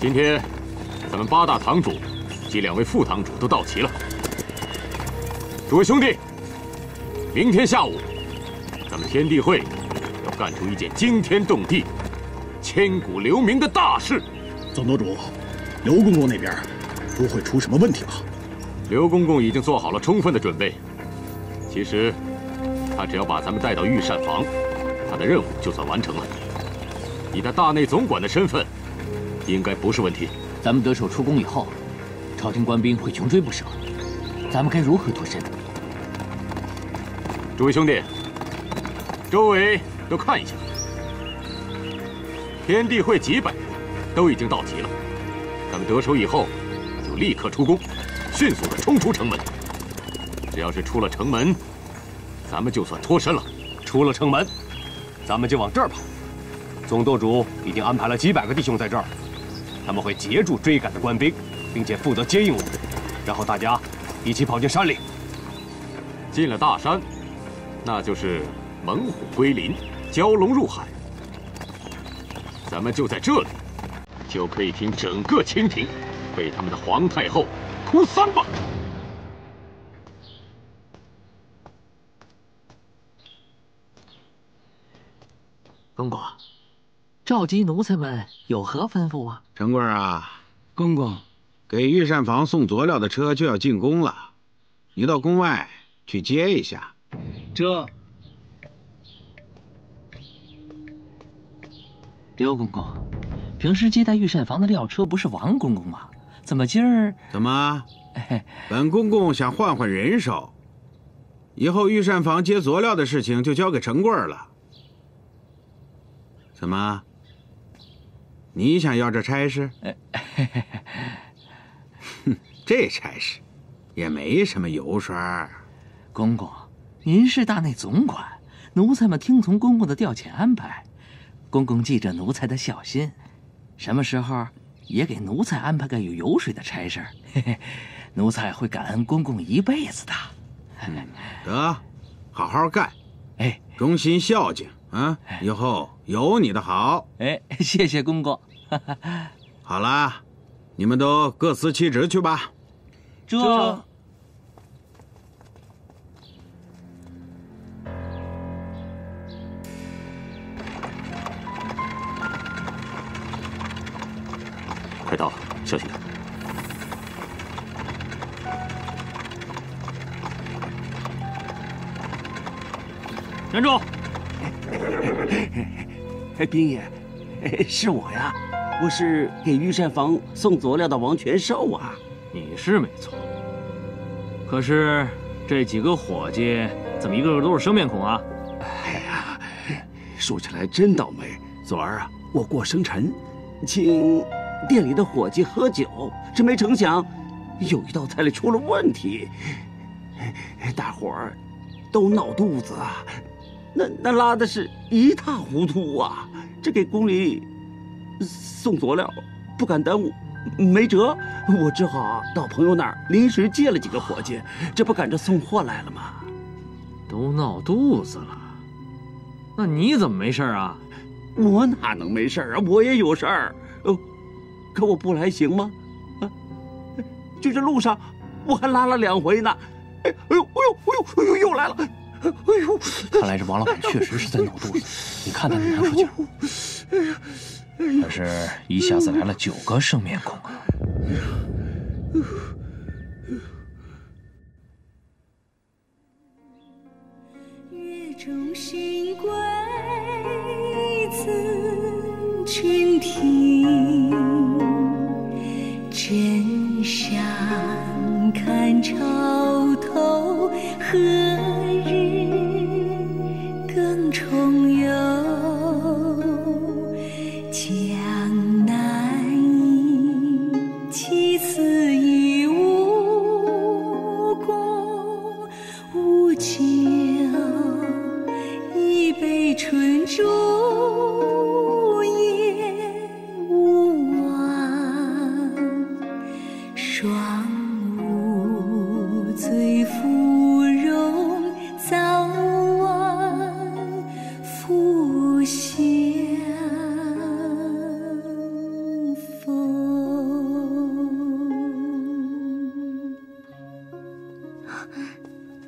今天，咱们8大堂主及2位副堂主都到齐了。诸位兄弟，明天下午，咱们天地会要干出一件惊天动地、千古留名的大事。 总舵主，刘公公那边不会出什么问题吧？ 刘公公已经做好了充分的准备。其实，他只要把咱们带到御膳房，他的任务就算完成了。以他大内总管的身份，应该不是问题。 咱们得手出宫以后，朝廷官兵会穷追不舍，咱们该如何脱身？ 诸位兄弟，周围都看一下，天地会几百人都已经到齐了。咱们得手以后，就立刻出宫，迅速的冲出城门。只要是出了城门，咱们就算脱身了。 出了城门，咱们就往这儿跑。总舵主已经安排了几百个弟兄在这儿，他们会截住追赶的官兵，并且负责接应我们，然后大家一起跑进山里。 进了大山，那就是猛虎归林，蛟龙入海。咱们就在这里，就可以听整个清廷被他们的皇太后哭3棒。 公公，召集奴才们有何吩咐啊？ 陈贵啊， 公公， 给御膳房送佐料的车就要进宫了，你到宫外去接一下。 这。刘公公，平时接待御膳房的料车不是王公公吗？怎么今儿？ 怎么？本公公想换换人手，以后御膳房接佐料的事情就交给陈贵了。怎么？你想要这差事？哼，这差事也没什么油水。 公公，您是大内总管，奴才们听从公公的调遣安排。公公记着奴才的孝心，什么时候也给奴才安排个有油水的差事，奴才会感恩公公一辈子的。 得，好好干，忠心孝敬。以后有你的好。 谢谢公公。 好了，你们都各司其职去吧。 这。 快到了，小心点。 站住！ 兵爷，是我呀，我是给御膳房送佐料的王全寿啊。 你是没错，可是这几个伙计怎么一个个都是生面孔啊？ 哎呀，说起来真倒霉。昨儿啊，我过生辰，请店里的伙计喝酒，这没成想有一道菜里出了问题，大伙儿都闹肚子啊。那拉的是一塌糊涂啊！这给宫里送佐料，不敢耽误，没辙，我只好到朋友那儿临时借了几个伙计，这不赶着送货来了吗？ 都闹肚子了，那你怎么没事啊？ 我哪能没事啊？我也有事儿，可我不来行吗？就这路上我还拉了2回呢。哎呦，又来了！哎呦， 看来这王老板确实是在闹肚子。你看他那难受劲儿，可是一下子来了9个生面孔啊！ 月中星归自春庭，枕上看潮头何日更重游？江南忆，其思已无功，无酒一杯春竹叶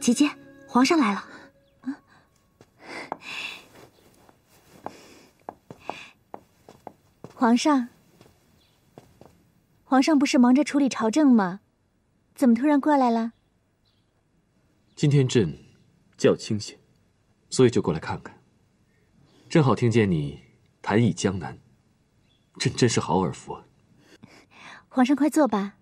姐姐，皇上来了。 皇上，皇上不是忙着处理朝政吗？怎么突然过来了？ 今天朕较清闲，所以就过来看看。正好听见你谈议江南，朕真是好耳福啊。 皇上快坐吧。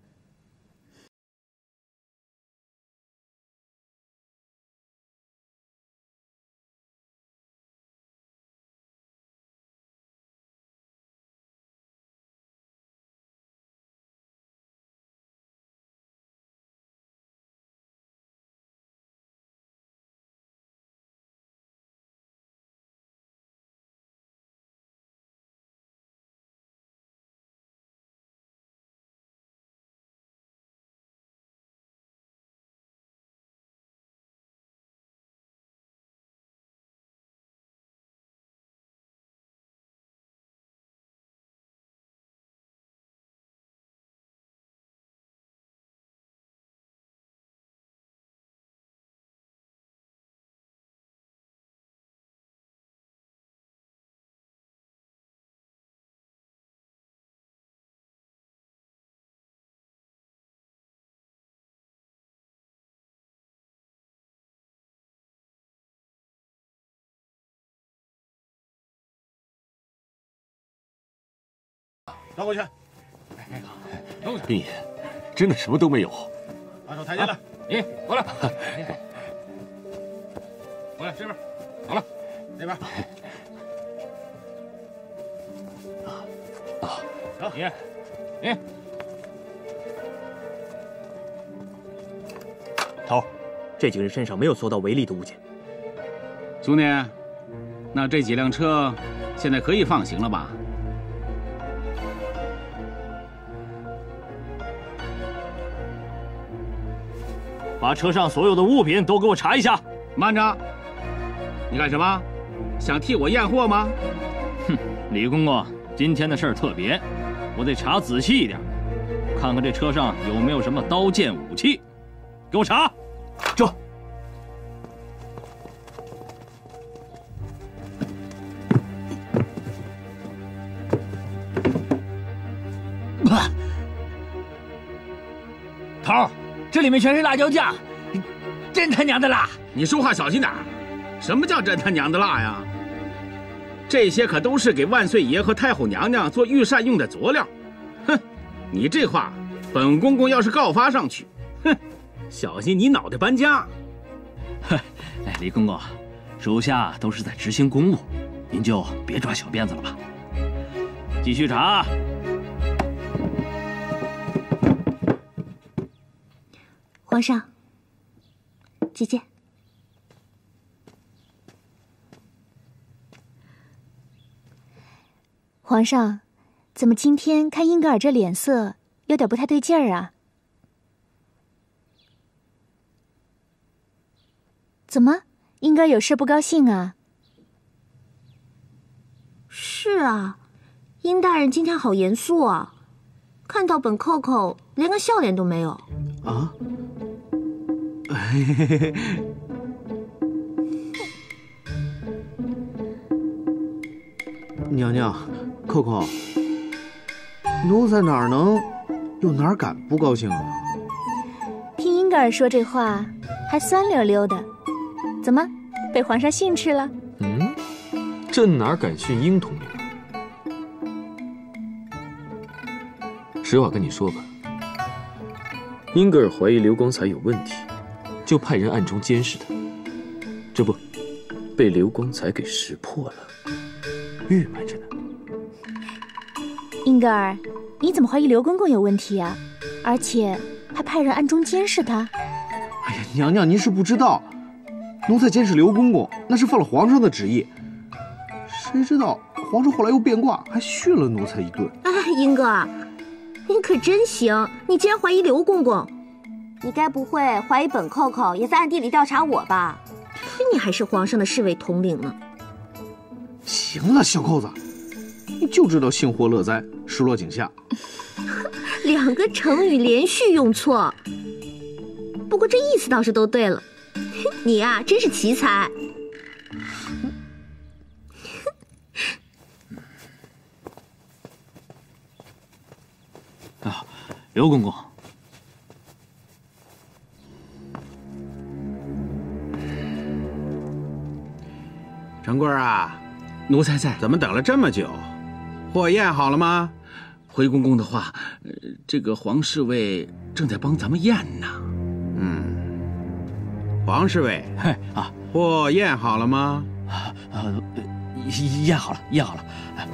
倒过去。 林爷，真的什么都没有。 把手抬起来。 你过来，过来这边。好了， 那边。 走，你。 头，这几个人身上没有搜到违例的物件。 兄弟，那这几辆车现在可以放行了吧？ 把车上所有的物品都给我查一下。 慢着，你干什么？想替我验货吗？ 哼，李公公，今天的事儿特别，我得查仔细一点，看看这车上有没有什么刀剑武器。给我查。 这。 头，这里面全是辣椒酱，真他娘的辣！ 你说话小心点儿，什么叫真他娘的辣呀？这些可都是给万岁爷和太后娘娘做御膳用的佐料。哼，你这话，本公公要是告发上去，哼，小心你脑袋搬家。 哎，李公公，属下都是在执行公务，您就别抓小辫子了吧。继续查。 皇上，姐姐， 皇上，怎么今天看英格尔这脸色有点不太对劲儿啊？怎么，英格尔有事不高兴啊？ 是啊，英大人今天好严肃啊，看到本扣扣连个笑脸都没有。 啊？娘娘，扣扣，奴才哪能又哪敢不高兴啊？ 听英格尔说这话还酸溜溜的，怎么被皇上训斥了？ 朕哪敢训英统领？实话跟你说吧，英格尔怀疑刘光彩有问题，就派人暗中监视他，这不被刘光彩给识破了，郁闷着呢。 英格尔，你怎么怀疑刘公公有问题啊？而且还派人暗中监视他？ 哎呀，娘娘您是不知道，奴才监视刘公公，那是奉了皇上的旨意。谁知道皇上后来又变卦，还训了奴才一顿。 哎，英格尔，你可真行！你竟然怀疑刘公公，你该不会怀疑本扣扣也在暗地里调查我吧？你还是皇上的侍卫统领呢。 行了，小扣子，你就知道幸祸乐哉，失落井下。 两个成语连续用错，不过这意思倒是都对了。 你呀，真是奇才。 啊，刘公公， 陈贵啊， 奴才在。 怎么等了这么久？货验好了吗？ 回公公的话，这个黄侍卫正在帮咱们验呢。 黄侍卫， 嘿啊， 货验好了吗？ 验好了，验好了。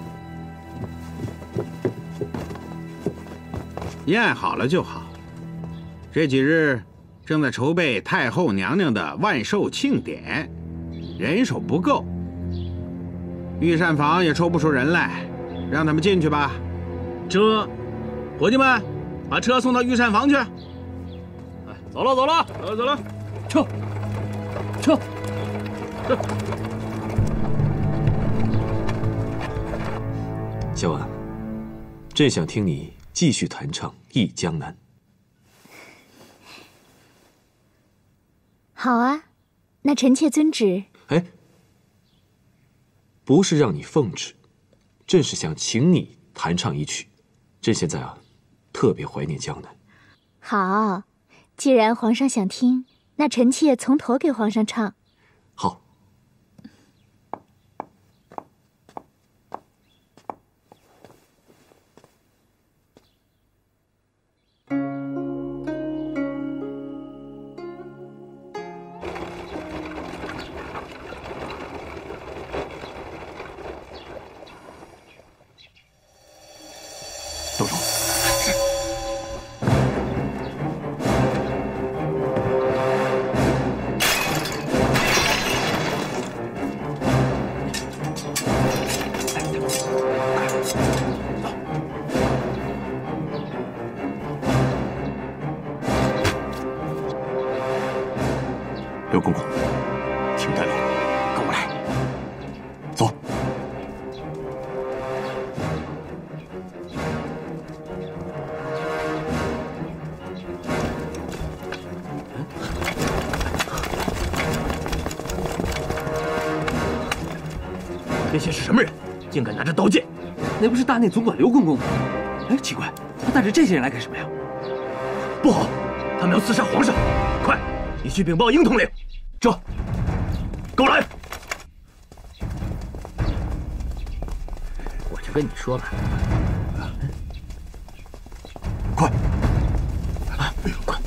验好了就好。这几日正在筹备太后娘娘的万寿庆典，人手不够，御膳房也抽不出人来，让他们进去吧。 伙计们，把车送到御膳房去。 走了，走了， 走了， 撤。 小婉，朕想听你继续弹唱《忆江南》。 好啊，那臣妾遵旨。 哎，不是让你奉旨，朕是想请你弹唱一曲。朕现在特别怀念江南。 好，既然皇上想听，那臣妾从头给皇上唱。 好。 豆豆，刘公公，请带路，跟我来，走。 这些是什么人？竟敢拿着刀剑！那不是大内总管刘公公吗？哎，奇怪，他带着这些人来干什么呀？不好，他们要刺杀皇上！快，你去禀报英统领。这，跟我来。我就跟你说吧。快！啊，快！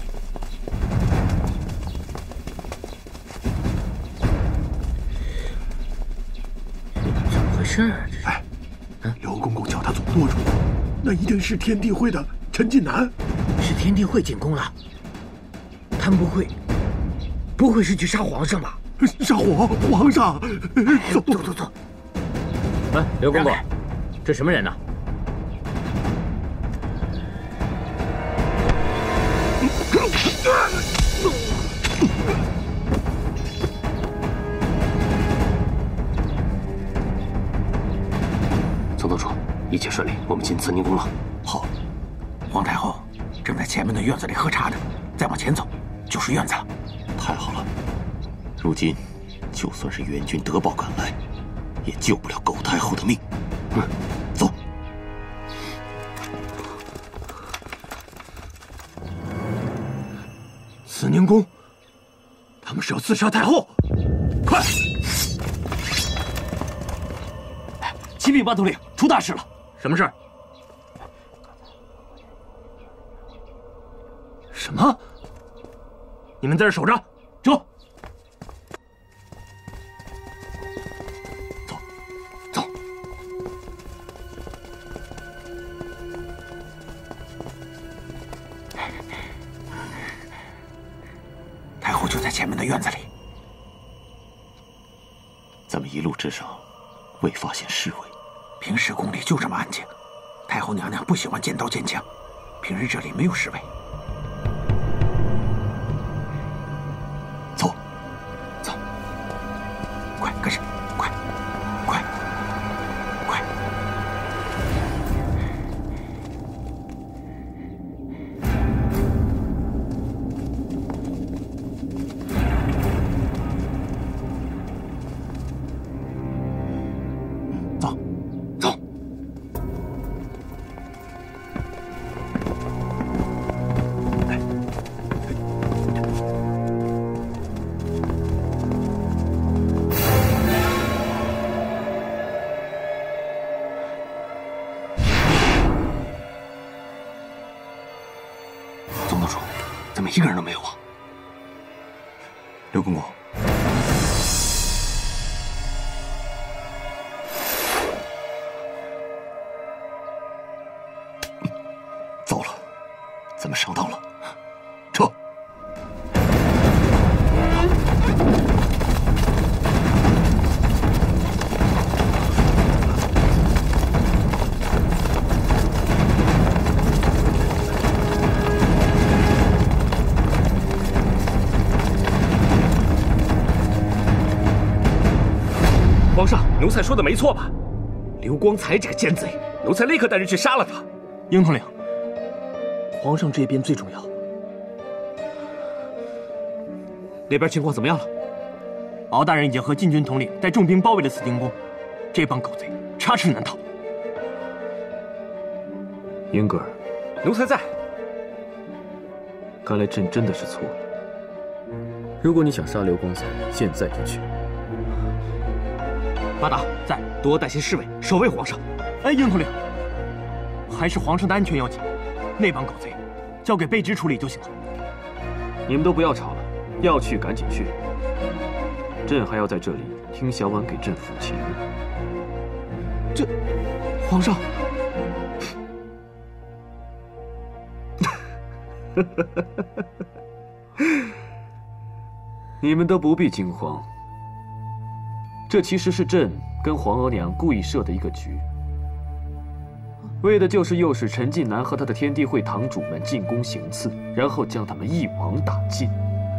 怎么回事？ 哎，刘公公叫他总舵主，那一定是天地会的陈近南。 是天地会进宫了，他们不会是去杀皇上吧？ 杀皇上！ 走！哎，刘公公，这什么人呢？ 总舵主，一切顺利，我们进慈宁宫了。 好，皇太后正在前面的院子里喝茶呢，再往前走就是院子了。 太好了，如今就算是援军得报赶来，也救不了苟太后的命。走。 慈宁宫，他们是要刺杀太后！快！启禀八头领，出大事了！什么事？什么？你们在这守着，走。太后就在前面的院子里。 咱们一路之上未发现侍卫， 平时宫里就这么安静。太后娘娘不喜欢见刀见枪，平日这里没有侍卫。走，快跟上，快！ 怎么一个人都没有啊？刘公公，糟了，咱们上当了，撤！ 皇上，奴才说的没错吧？刘光才这个奸贼，奴才立刻带人去杀了他。 鹰统领，皇上这边最重要。 那边情况怎么样了？敖大人已经和禁军统领带重兵包围了紫荆宫，这帮狗贼插翅难逃。 英格尔， 奴才在。 看来朕真的是错了。如果你想杀刘光才，现在就去。 八达在，多带些侍卫守卫皇上。哎，鹰统领，还是皇上的安全要紧，那帮狗贼交给卑职处理就行了。 你们都不要吵了，要去赶紧去。朕还要在这里听小婉给朕抚琴呢。 这，皇上， 你们都不必惊慌。这其实是朕跟皇额娘故意设的一个局，为的就是诱使陈近南和他的天地会堂主们进宫行刺，然后将他们一网打尽。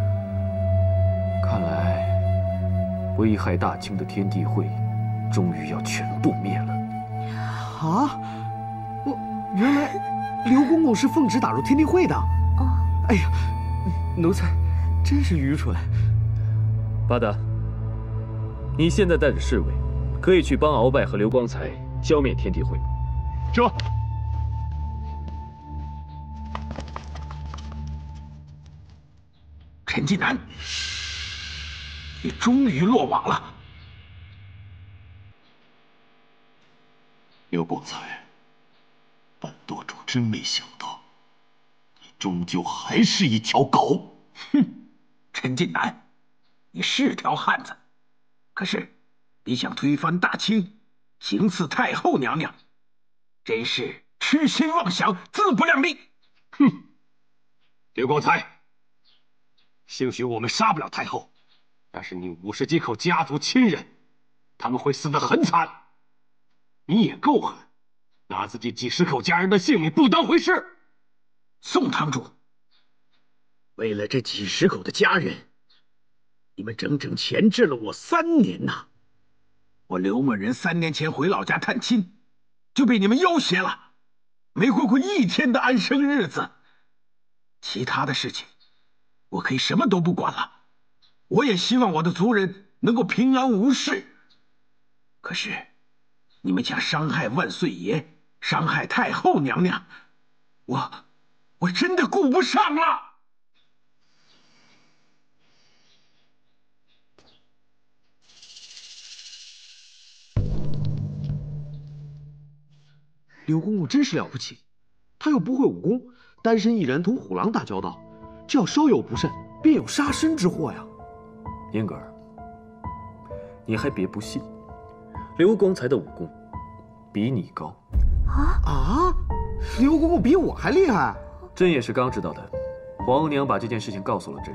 看来，危害大清的天地会，终于要全部灭了。 啊！原来刘公公是奉旨打入天地会的。哦，哎呀，奴才真是愚蠢。 八达。你现在带着侍卫，可以去帮鳌拜和刘光才消灭天地会。 这， 陈近南，你终于落网了。 刘光才，本舵主真没想到，你终究还是一条狗。 哼，陈近南，你是条汉子。可是，你想推翻大清，行刺太后娘娘，真是痴心妄想，自不量力！ 哼，刘光才，兴许我们杀不了太后，但是你50几口家族亲人，他们会死得很惨。你也够狠，拿自己几十口家人的性命不当回事。 宋堂主，为了这几十口的家人，你们整整钳制了我3年呐！我刘某人3年前回老家探亲，就被你们要挟了，没过1天的安生日子。其他的事情，我可以什么都不管了。我也希望我的族人能够平安无事。可是，你们想伤害万岁爷，伤害太后娘娘，我真的顾不上了。 刘公公真是了不起，他又不会武功，单身一人同虎狼打交道，只要稍有不慎，便有杀身之祸呀。 英格尔，你还别不信，刘光才的武功比你高。 啊！刘公公比我还厉害？ 朕也是刚知道的，皇娘把这件事情告诉了朕。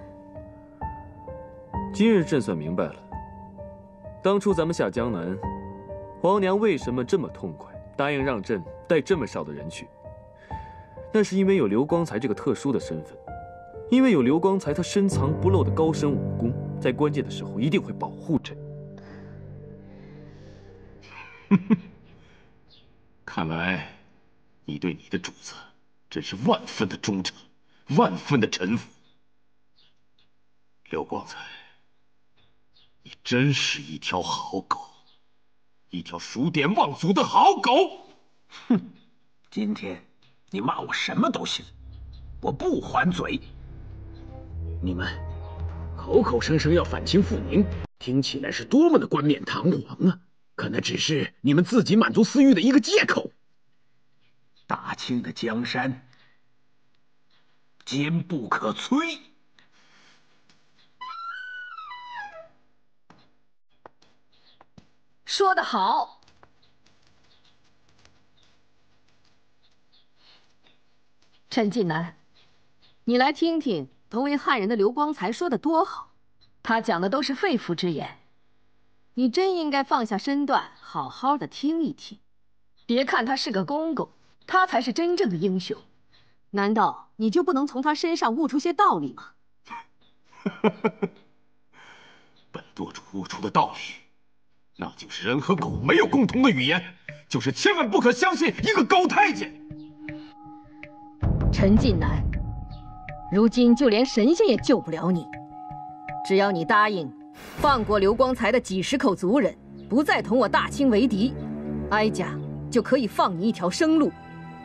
今日朕算明白了，当初咱们下江南，皇娘为什么这么痛快？答应让朕带这么少的人去，那是因为有刘光才这个特殊的身份，因为有刘光才他深藏不露的高深武功，在关键的时候一定会保护朕。 看来你对你的主子真是万分的忠诚，万分的臣服。刘光才，你真是一条好狗。一条数典忘祖的好狗！ 哼，今天你骂我什么都行，我不还嘴。你们口口声声要反清复明，听起来是多么的冠冕堂皇啊！可那只是你们自己满足私欲的一个借口。大清的江山坚不可摧。 说得好。陈近南，你来听听同为汉人的刘光才说的多好，他讲的都是肺腑之言，你真应该放下身段，好好的听一听。别看他是个公公，他才是真正的英雄。难道你就不能从他身上悟出些道理吗？ 本舵主悟出的道理，那就是人和狗没有共同的语言，就是千万不可相信一个狗太监。 陈近南，如今就连神仙也救不了你。只要你答应放过刘光才的几十口族人，不再同我大清为敌，哀家就可以放你一条生路。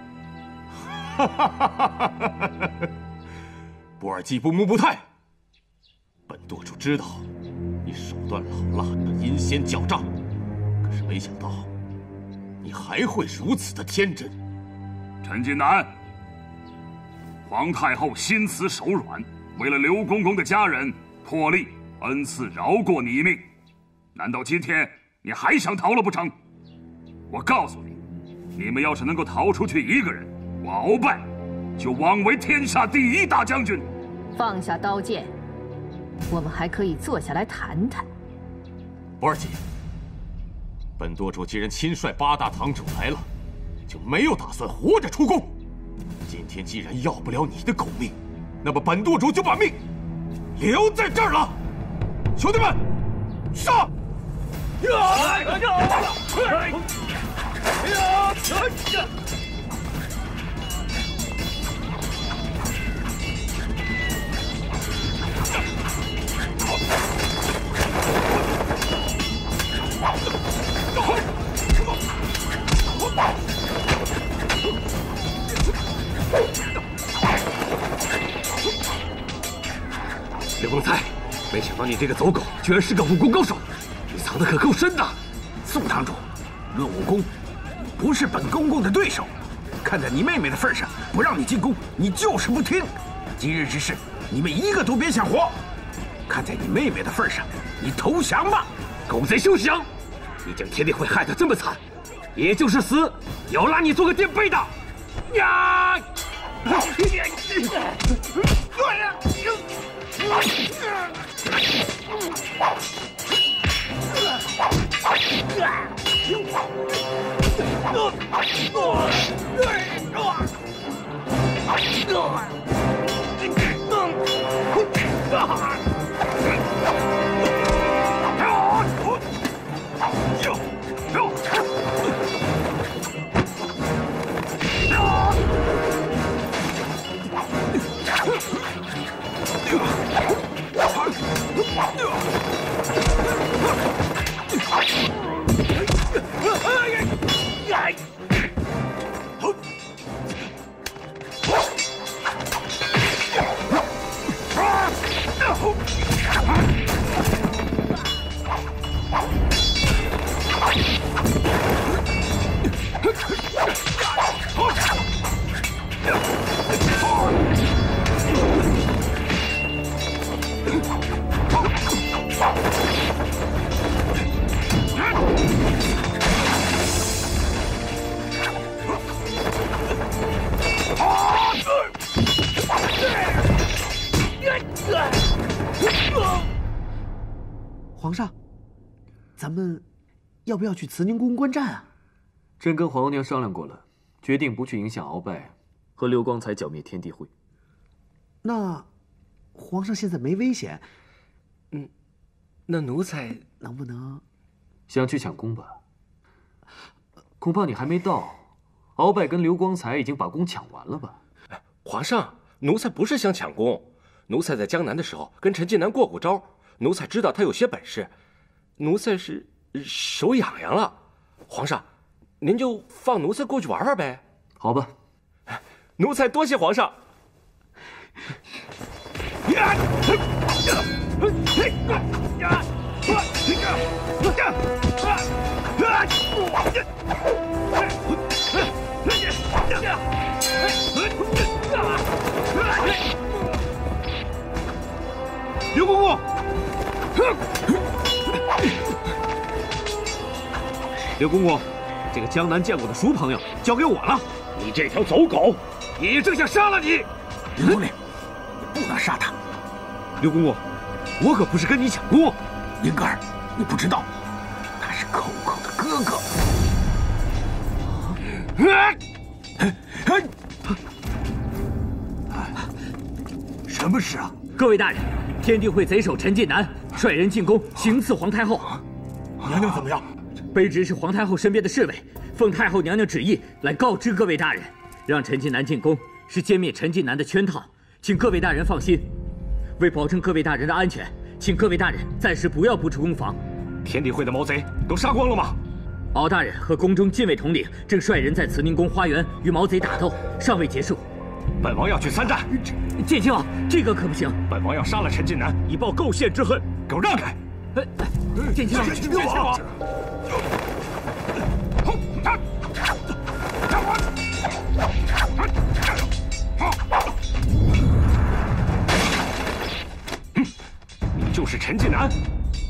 波尔基布木布泰，本舵主知道你手段老辣，阴险狡诈，可是没想到你还会如此的天真。 陈近南，皇太后心慈手软，为了刘公公的家人，破例恩赐饶过你一命。难道今天你还想逃了不成？我告诉你，你们要是能够逃出去一个人，我鳌拜就枉为天下第一大将军。 放下刀剑，我们还可以坐下来谈谈。 波尔基，本舵主既然亲率8大堂主来了，就没有打算活着出宫。今天既然要不了你的狗命，那么本舵主就把命留在这儿了。兄弟们，上！刘光才，没想到你这个走狗居然是个武功高手，你藏得可够深的。 宋堂主，论武功，你不是本公公的对手。看在你妹妹的份上，不让你进宫，你就是不听。今日之事，你们一个都别想活。看在你妹妹的份上，你投降吧。 狗贼休想！你将天地会害得这么惨，也就是死，也要拉你做个垫背的。呀！ 皇上，咱们要不要去慈宁宫观战啊？ 朕跟皇娘商量过了，决定不去影响鳌拜和刘光才剿灭天地会。 那皇上现在没危险， 那奴才能不能想去抢功吧？恐怕你还没到，鳌拜跟刘光才已经把功抢完了吧？ 皇上，奴才不是想抢功，奴才在江南的时候跟陈近南过招，奴才知道他有些本事，奴才是手痒痒了。皇上，您就放奴才过去玩玩呗。 好吧， 奴才多谢皇上。 刘公公，这个江南见过的熟朋友交给我了。 你这条走狗，爷爷正想杀了你！ 林统领，不能杀他。 刘公公，我可不是跟你抢功。 英格尔，你不知道，他是寇寇的哥哥。什么事啊？ 各位大人，天地会贼首陈近南率人进宫，行刺皇太后。 娘娘怎么样？ 卑职是皇太后身边的侍卫，奉太后娘娘旨意来告知各位大人，让陈近南进宫是歼灭陈近南的圈套，请各位大人放心。为保证各位大人的安全，请各位大人暂时不要布置攻防。 天地会的毛贼都杀光了吗？ 敖大人和宫中禁卫统领正率人在慈宁宫花园与毛贼打斗，尚未结束。 本王要去参战。 剑亲王，这个可不行。 本王要杀了陈近南，以报构陷之恨。给我让开！ 剑亲王， 剑亲王。你就是陈近南。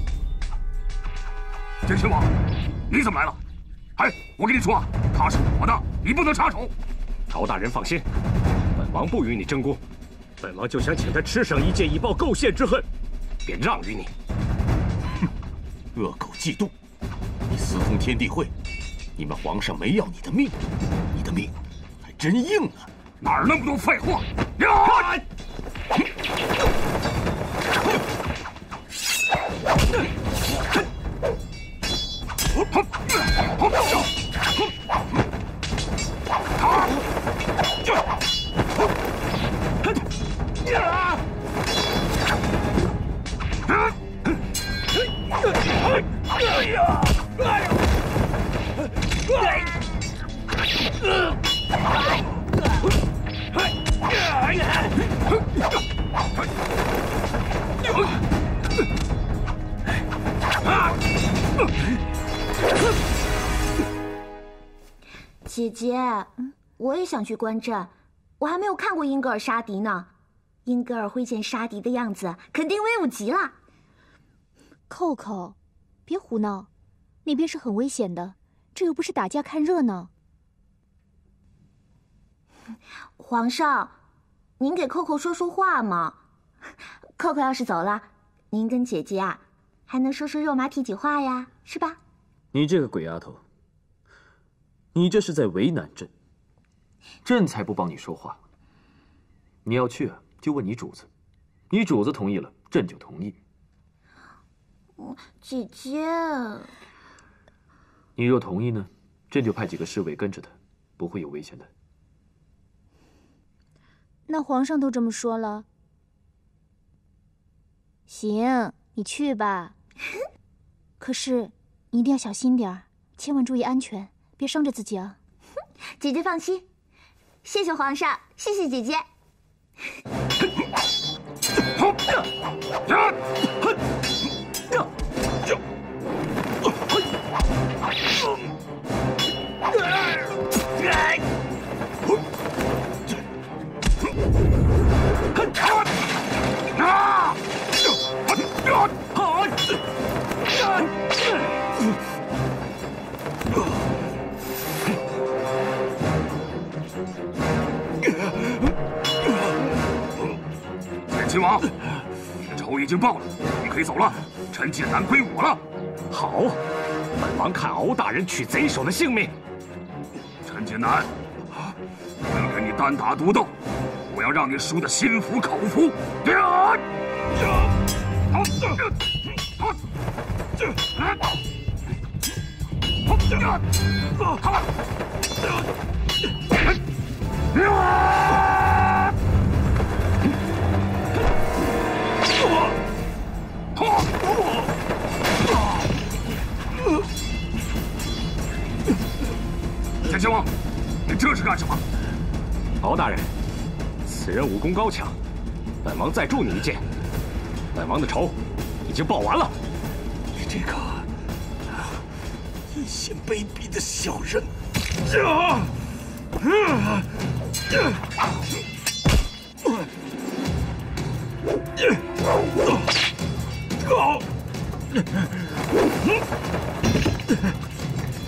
剑亲王，你怎么来了？哎，我跟你说，他是我的，你不能插手。敖大人放心，本王不与你争功，本王就想请他吃上一剑，以报构陷之恨，便让于你。 哼，恶狗嫉妒，你私通天地会，你们皇上没要你的命，你的命还真硬啊！ 哪儿那么多废话？ 姐姐，我也想去观战，我还没有看过英格尔杀敌呢。英格尔挥剑杀敌的样子，肯定威武极了。 扣扣，别胡闹，那边是很危险的，这又不是打架看热闹。 皇上，您给扣扣说说话嘛。扣扣要是走了，您跟姐姐啊，还能说说肉麻体几话呀，是吧？ 你这个鬼丫头，你这是在为难朕，朕才不帮你说话。你要去啊，就问你主子，你主子同意了，朕就同意。 姐姐， 你若同意呢，朕就派几个侍卫跟着他，不会有危险的。 那皇上都这么说了，行，你去吧。可是你一定要小心点儿，千万注意安全，别伤着自己啊。 姐姐放心，谢谢皇上，谢谢姐姐。 秦王，仇已经报了，你可以走了。陈近南归我了。 好，本王看敖大人取贼首的性命。 陈近南，我要跟你单打独斗，我要让你输得心服口服。剑亲王，你这是干什么？ 敖大人，此人武功高强，本王再助你一剑，本王的仇已经报完了。 你这个阴险卑鄙的小人！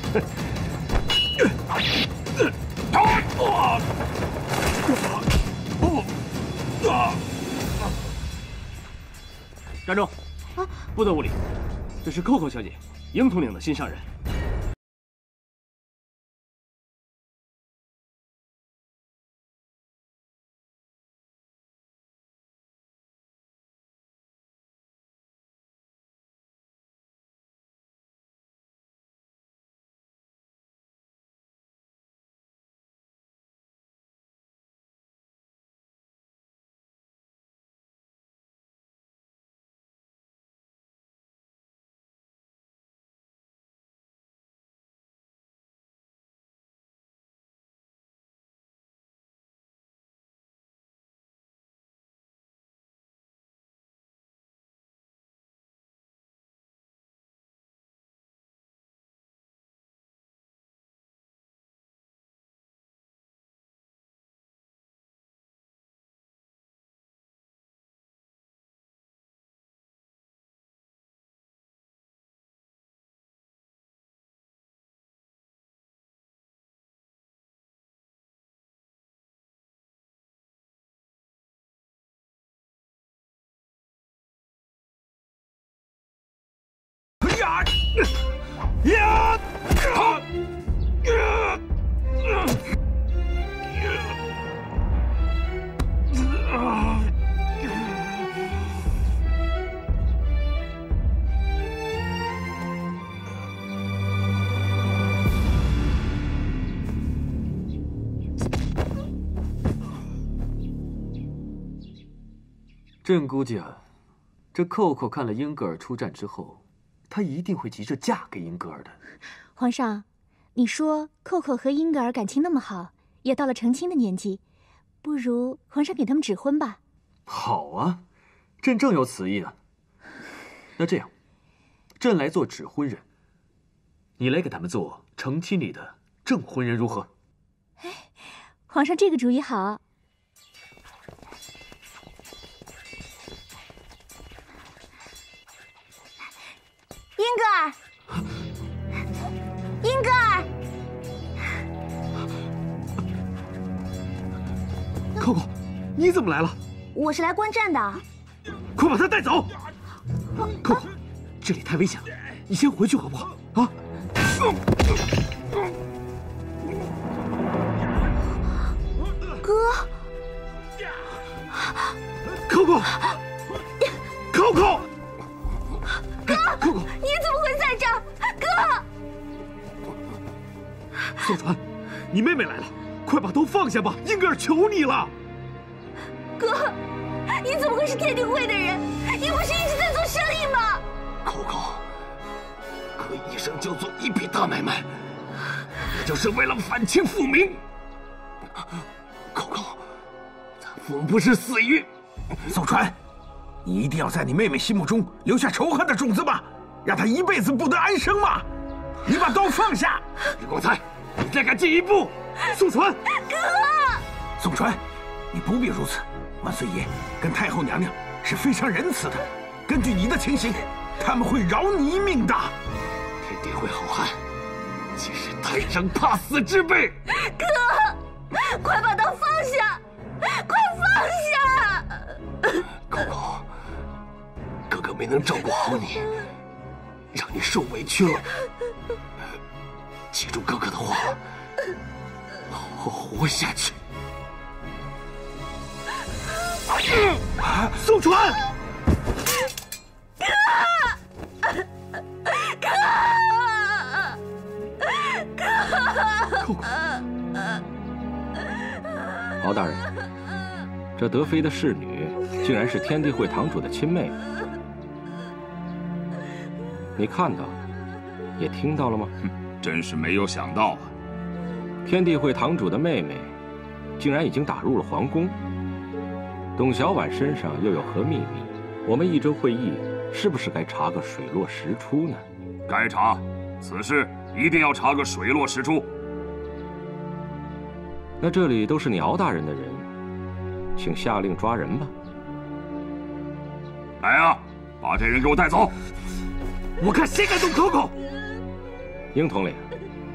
站住！不得无礼！这是Coco小姐，鹰统领的心上人。 朕估计啊，这Coco看了英格尔出战之后，她一定会急着嫁给英格尔的。 皇上，你说Coco和英格尔感情那么好，也到了成亲的年纪，不如皇上给他们指婚吧？ 好啊，朕正有此意呢。那这样，朕来做指婚人，你来给他们做成亲里的证婚人，如何？ 皇上这个主意好。 英格尔，英格尔 ，Coco，你怎么来了？ 我是来观战的。 快把他带走！Coco，这里太危险了，你先回去好不好？啊！ 哥 ，Coco，Coco。 哥，你怎么会在这儿？哥， 宋传，你妹妹来了，快把刀放下吧！英格尔求你了。 哥，你怎么会是天地会的人？你不是一直在做生意吗 ？Coco，哥一生就做一笔大买卖，也就是为了反清复明。Coco，咱父母不是死于…… 宋传。你一定要在你妹妹心目中留下仇恨的种子吧，让她一辈子不得安生嘛！你把刀放下！ 日光才，你再敢进一步！ 宋传， 哥， 宋传，你不必如此。万岁爷跟太后娘娘是非常仁慈的，根据你的情形，他们会饶你一命的。 天地会好汉，岂是贪生怕死之辈？ 哥，快把刀放下！快放下 ！Coco，哥哥没能照顾好你，让你受委屈了。记住哥哥的话，好好活下去。 宋传， 哥，敖大人，这德妃的侍女竟然是天地会堂主的亲妹妹，你看到，也听到了吗？ 真是没有想到啊！ 天地会堂主的妹妹，竟然已经打入了皇宫。董小宛身上又有何秘密？我们议州会议是不是该查个水落石出呢？ 该查，此事一定要查个水落石出。 那这里都是你敖大人的人，请下令抓人吧。 来啊，把这人给我带走！ 我看谁敢动Coco！ 英统领，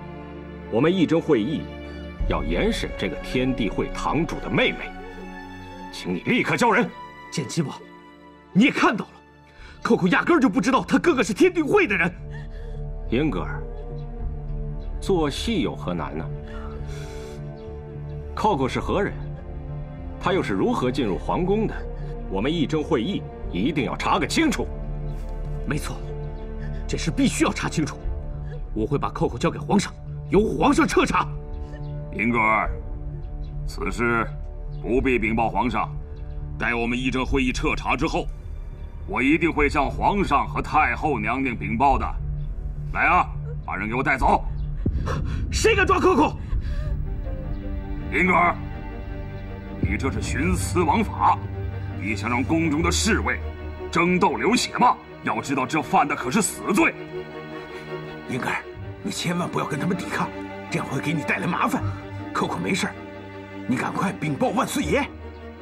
我们议政会议要严审这个天地会堂主的妹妹，请你立刻叫人。 简亲王，你也看到了，扣扣压根儿就不知道他哥哥是天地会的人。 英格尔，做戏有何难呢？扣扣是何人？他又是如何进入皇宫的？我们议政会议一定要查个清楚。 没错，这事必须要查清楚。我会把扣扣交给皇上，由皇上彻查。 英格尔，此事不必禀报皇上，待我们议政会议彻查之后，我一定会向皇上和太后娘娘禀报的。来啊，把人给我带走！ 谁敢抓扣扣？ 英格尔，你这是徇私枉法！你想让宫中的侍卫争斗流血吗？要知道，这犯的可是死罪。 英格尔，你千万不要跟他们抵抗，这样会给你带来麻烦。扣扣没事，你赶快禀报万岁爷。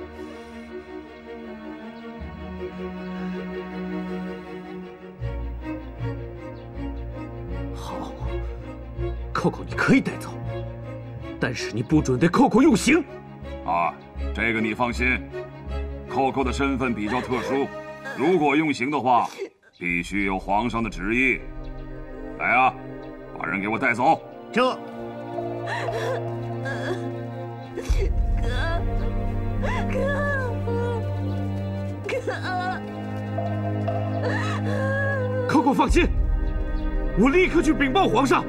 好，扣扣你可以带走，但是你不准对扣扣用刑。 啊，这个你放心，扣扣的身份比较特殊，如果用刑的话，必须有皇上的旨意。来啊，把人给我带走。 这。扣扣放心，我立刻去禀报皇上。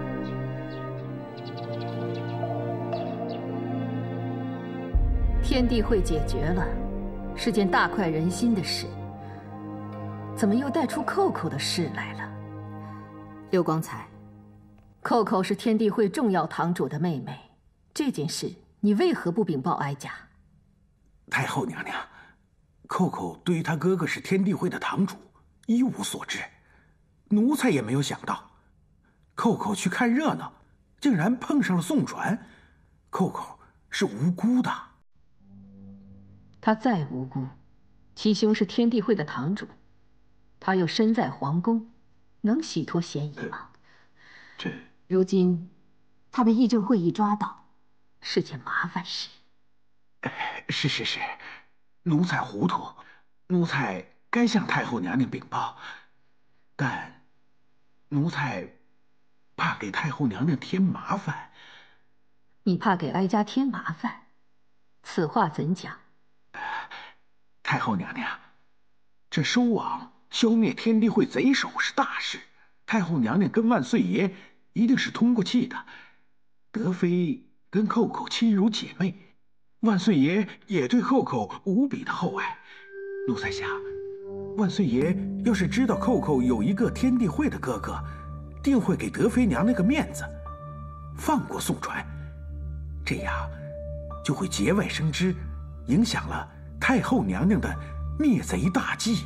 天地会解决了，是件大快人心的事，怎么又带出扣扣的事来了？刘光彩，扣扣是天地会重要堂主的妹妹，这件事你为何不禀报哀家？ 太后娘娘，扣扣对于他哥哥是天地会的堂主一无所知，奴才也没有想到，扣扣去看热闹，竟然碰上了宋传。扣扣是无辜的。 他再无辜，其兄是天地会的堂主，他又身在皇宫，能洗脱嫌疑吗？如今他被议政会议抓到，是件麻烦事。 是，奴才糊涂，奴才该向太后娘娘禀报，但奴才怕给太后娘娘添麻烦。 你怕给哀家添麻烦？此话怎讲？ 太后娘娘，这收网消灭天地会贼首是大事，太后娘娘跟万岁爷一定是通过气的。德妃跟扣扣亲如姐妹，万岁爷也对扣扣无比的厚爱。奴才想，万岁爷要是知道扣扣有一个天地会的哥哥，定会给德妃娘娘个面子，放过宋传，这样就会节外生枝，影响了太后娘娘的灭贼大计。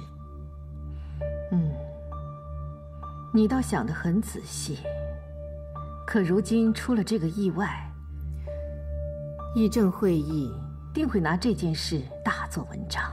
你倒想得很仔细，可如今出了这个意外，议政会议定会拿这件事大做文章。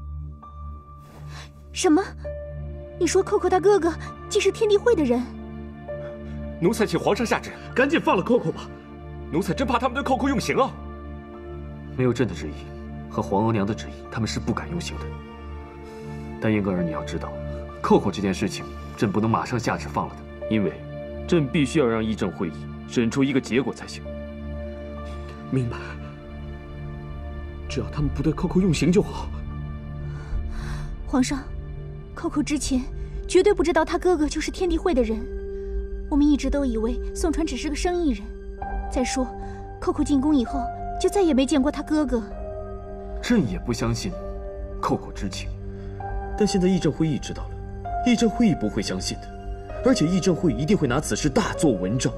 什么？你说扣扣他哥哥既是天地会的人？ 奴才请皇上下旨， 赶紧放了扣扣吧。 奴才真怕他们对扣扣用刑啊！ 没有朕的旨意和皇额娘的旨意，他们是不敢用刑的。但英格尔，你要知道，扣扣这件事情，朕不能马上下旨放了他，因为朕必须要让议政会议审出一个结果才行。 明白。只要他们不对扣扣用刑就好。 皇上，扣扣之前绝对不知道他哥哥就是天地会的人，我们一直都以为宋传只是个生意人。再说，扣扣进宫以后就再也没见过他哥哥。 朕也不相信扣扣知情，但现在议政会议知道了，议政会议不会相信的，而且议政会一定会拿此事大做文章。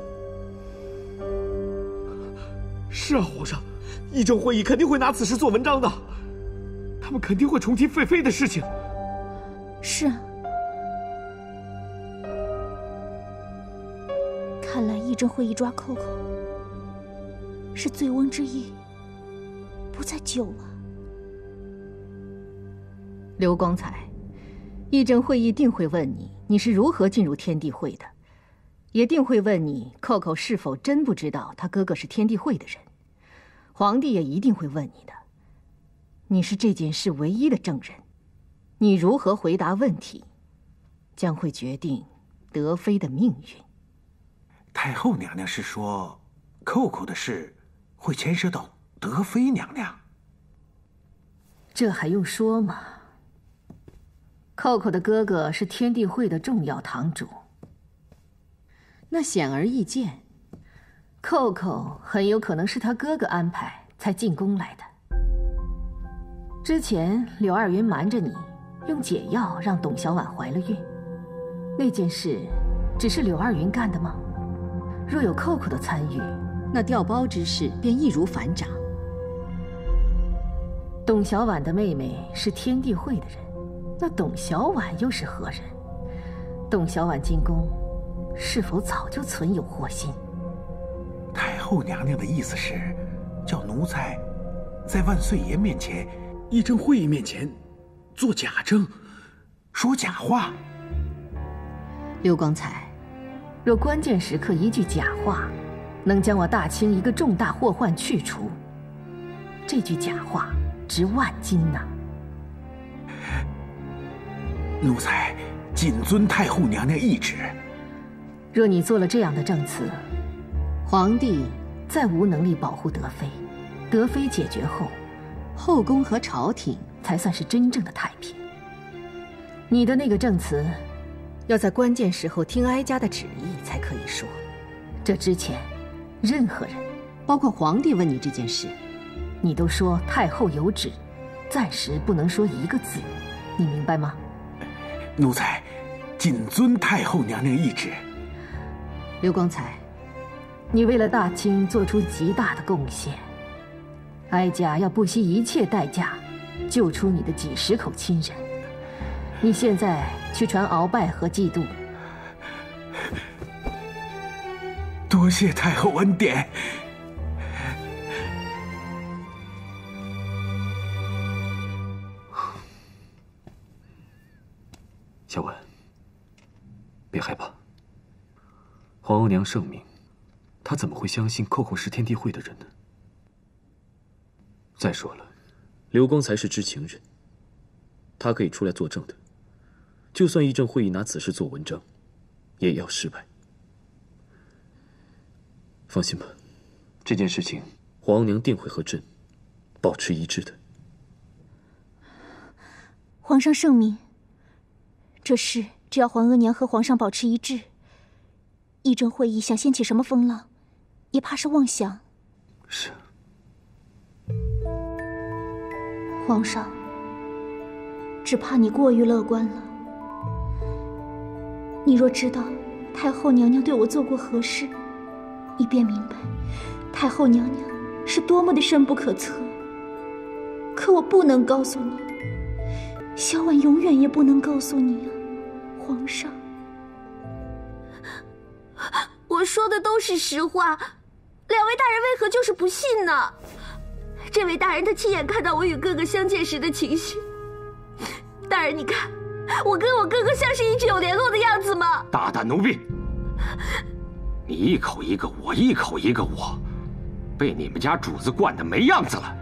是啊，皇上，议政会议肯定会拿此事做文章的，他们肯定会重提废妃的事情。 是啊，看来议政会议抓扣扣是醉翁之意不在酒啊。 刘光彩，议政会议定会问你是如何进入天地会的， 也定会问你扣扣是否真不知道他哥哥是天地会的人。皇帝也一定会问你的。你是这件事唯一的证人，你如何回答问题，将会决定德妃的命运。 太后娘娘是说，扣扣的事会牵涉到德妃娘娘。 这还用说吗？扣扣的哥哥是天地会的重要堂主，那显而易见，扣扣很有可能是他哥哥安排才进宫来的。之前柳二云瞒着你，用解药让董小宛怀了孕，那件事只是柳二云干的吗？若有扣扣的参与，那调包之事便易如反掌。董小宛的妹妹是天地会的人，那董小宛又是何人？董小宛进宫，是否早就存有祸心？ 太后娘娘的意思是，叫奴才在万岁爷面前、议政会议面前做假证，说假话。 刘光彩，若关键时刻一句假话，能将我大清一个重大祸患去除，这句假话值万金呐！ 奴才谨遵太后娘娘懿旨。 若你做了这样的证词，皇帝再无能力保护德妃，德妃解决后，后宫和朝廷才算是真正的太平。你的那个证词，要在关键时候听哀家的旨意才可以说。这之前，任何人，包括皇帝问你这件事，你都说太后有旨，暂时不能说一个字，你明白吗？ 奴才谨遵太后娘娘懿旨。 刘光彩，你为了大清做出极大的贡献，哀家要不惜一切代价救出你的几十口亲人。你现在去传鳌拜和嫉妒。 多谢太后恩典。 小婉，别害怕。皇额娘圣明，她怎么会相信扣扣是天地会的人呢？再说了，刘光才是知情人，他可以出来作证的。就算议政会议拿此事做文章，也要失败。放心吧，这件事情皇额娘定会和朕保持一致的。 皇上圣明，这事只要皇额娘和皇上保持一致，议政会议想掀起什么风浪，也怕是妄想。 是。 皇上，只怕你过于乐观了。你若知道太后娘娘对我做过何事，你便明白太后娘娘是多么的深不可测。可我不能告诉你，小婉永远也不能告诉你啊，皇上。 我说的都是实话，两位大人为何就是不信呢？这位大人他亲眼看到我与哥哥相见时的情形。大人，你看，我跟我哥哥像是一直有联络的样子吗？ 大胆奴婢！你一口一个我，一口一个我，被你们家主子惯得没样子了。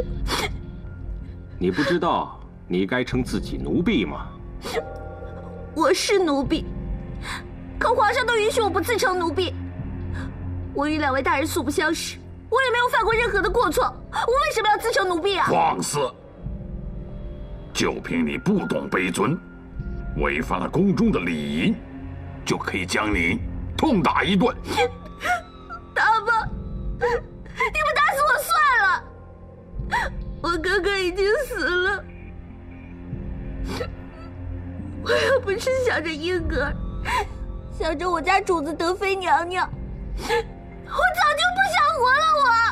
你不知道你该称自己奴婢吗？ 我是奴婢，可皇上都允许我不自称奴婢。我与两位大人素不相识，我也没有犯过任何的过错，我为什么要自称奴婢啊？ 放肆！就凭你不懂卑尊，违反了宫中的礼仪，就可以将你痛打一顿。 打吧，你们打死我算了。我哥哥已经死了，我要不是想着英儿，想着我家主子德妃娘娘，我早就不想活了。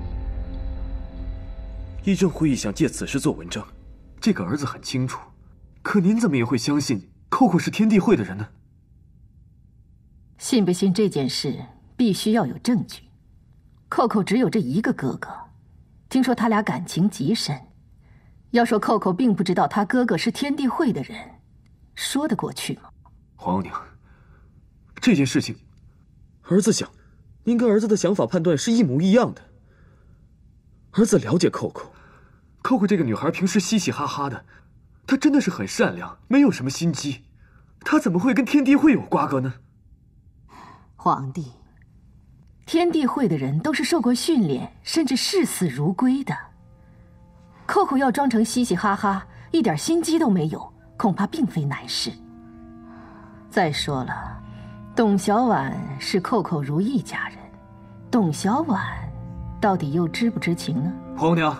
议政会议想借此事做文章，这个儿子很清楚，可您怎么也会相信扣扣是天地会的人呢？ 信不信这件事必须要有证据。扣扣只有这一个哥哥，听说他俩感情极深。要说扣扣并不知道他哥哥是天地会的人，说得过去吗？ 皇额娘，这件事情儿子想，您跟儿子的想法判断是一模一样的。儿子了解扣扣，扣扣这个女孩平时嘻嘻哈哈的，她真的是很善良，没有什么心机，她怎么会跟天地会有瓜葛呢？ 皇帝，天地会的人都是受过训练，甚至视死如归的。扣扣要装成嘻嘻哈哈，一点心机都没有，恐怕并非难事。再说了，董小宛是扣扣如意佳人，董小宛到底又知不知情呢？ 皇娘，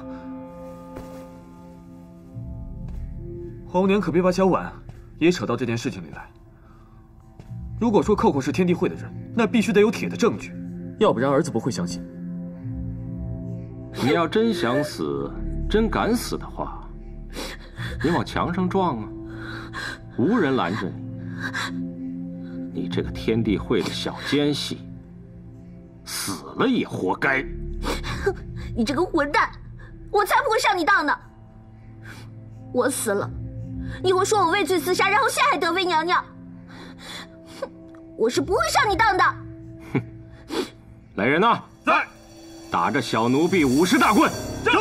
皇娘可别把小婉也扯到这件事情里来。如果说扣扣是天地会的人，那必须得有铁的证据，要不然儿子不会相信。 你要真想死，真敢死的话，你往墙上撞啊，无人拦着你。你这个天地会的小奸细，死了也活该。 你这个混蛋，我才不会上你当呢！我死了，你会说我畏罪自杀，然后陷害德妃娘娘。我是不会上你当的。 来人呐，在，打着小奴婢50大棍。 放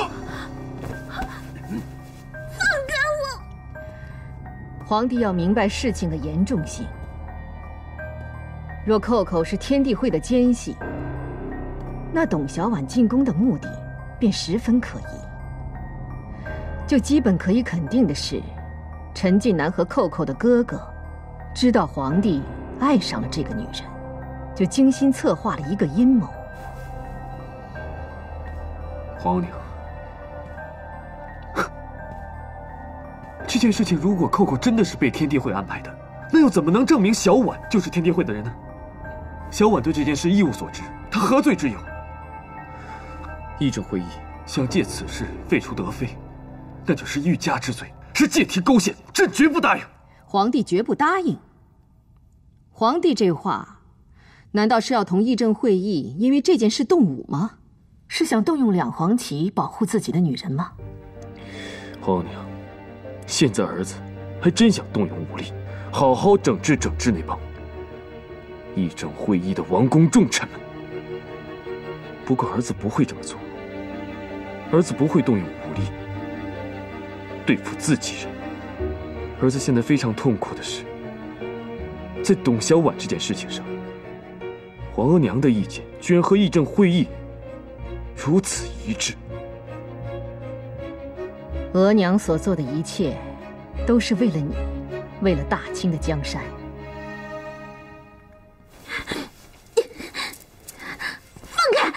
开我！ 皇帝要明白事情的严重性。若扣扣是天地会的奸细，那董小宛进宫的目的便十分可疑。就基本可以肯定的是，陈近南和扣扣的哥哥知道皇帝爱上了这个女人，就精心策划了一个阴谋。 皇娘，这件事情如果扣扣真的是被天地会安排的，那又怎么能证明小婉就是天地会的人呢？小婉对这件事一无所知，她何罪之有？议政会议想借此事废除德妃，那就是欲加之罪，是借题勾线，朕绝不答应。 皇帝绝不答应。皇帝这话，难道是要同议政会议因为这件事动武吗？是想动用两黄旗保护自己的女人吗？ 皇娘，现在儿子还真想动用武力，好好整治整治那帮议政会议的王公重臣们。不过儿子不会这么做，儿子不会动用武力对付自己人。儿子现在非常痛苦的是，在董小宛这件事情上，皇额娘的意见居然和议政会议如此一致。 额娘所做的一切，都是为了你，为了大清的江山。 放开！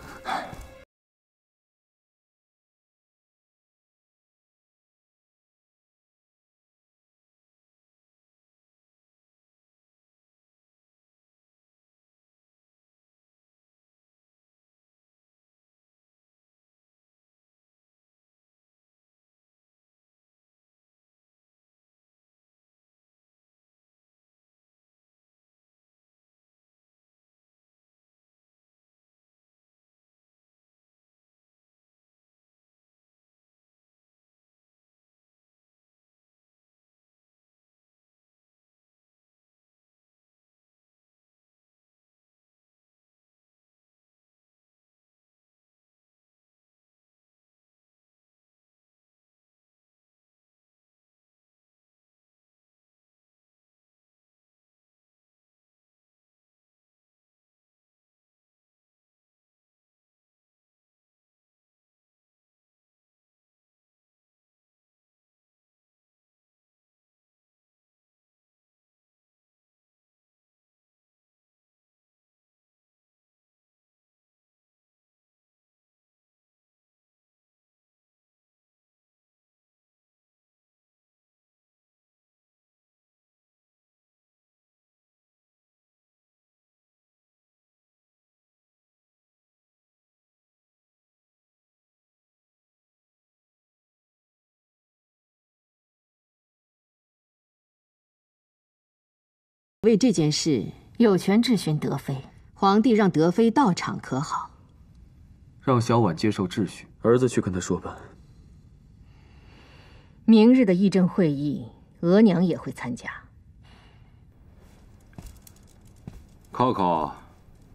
为这件事有权质询德妃，皇帝让德妃到场可好？ 让小婉接受秩序，儿子去跟他说吧。 明日的议政会议，额娘也会参加。 扣扣，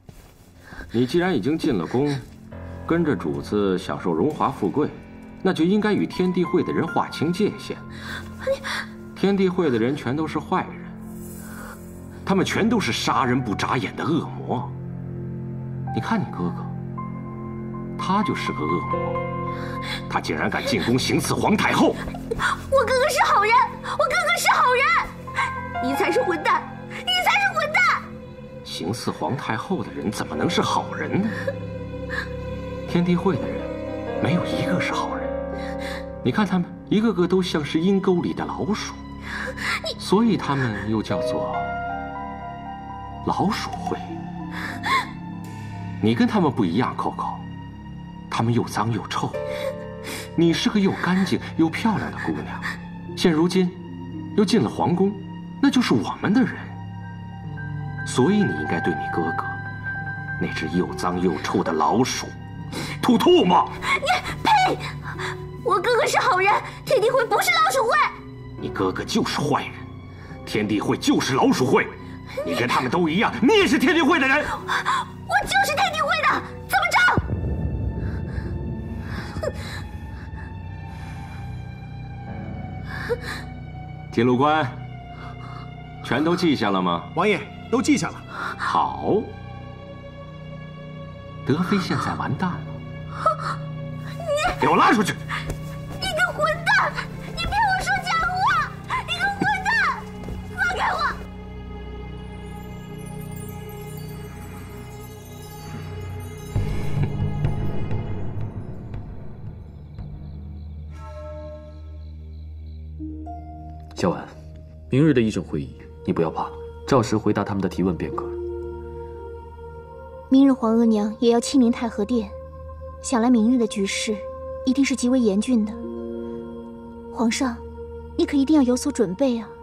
你既然已经进了宫，跟着主子享受荣华富贵，那就应该与天地会的人划清界限。天地会的人全都是坏人，他们全都是杀人不眨眼的恶魔。你看你哥哥，他就是个恶魔，他竟然敢进宫行刺皇太后。 我哥哥是好人，我哥哥是好人，你才是混蛋，你才是混蛋！ 行刺皇太后的人怎么能是好人呢？天地会的人没有一个是好人，你看他们一个个都像是阴沟里的老鼠，所以他们又叫做老鼠会。你跟他们不一样，蔻蔻，他们又脏又臭，你是个又干净又漂亮的姑娘，现如今又进了皇宫，那就是我们的人，所以你应该对你哥哥那只又脏又臭的老鼠吐唾沫。 你呸！我哥哥是好人，天地会不是老鼠会。 你哥哥就是坏人，天地会就是老鼠会，你跟他们都一样，你也是天地会的人。 我就是天地会的，怎么着？ 铁路官，全都记下了吗？ 王爷，都记下了。 好，德妃现在完蛋了。 你给我拉出去！ 你个混蛋！你骗我说假话！你个混蛋！放开我！ 小婉，明日的议政会议，你不要怕，照实回答他们的提问便可。 明日皇额娘也要亲临太和殿，想来明日的局势一定是极为严峻的。皇上，你可一定要有所准备啊！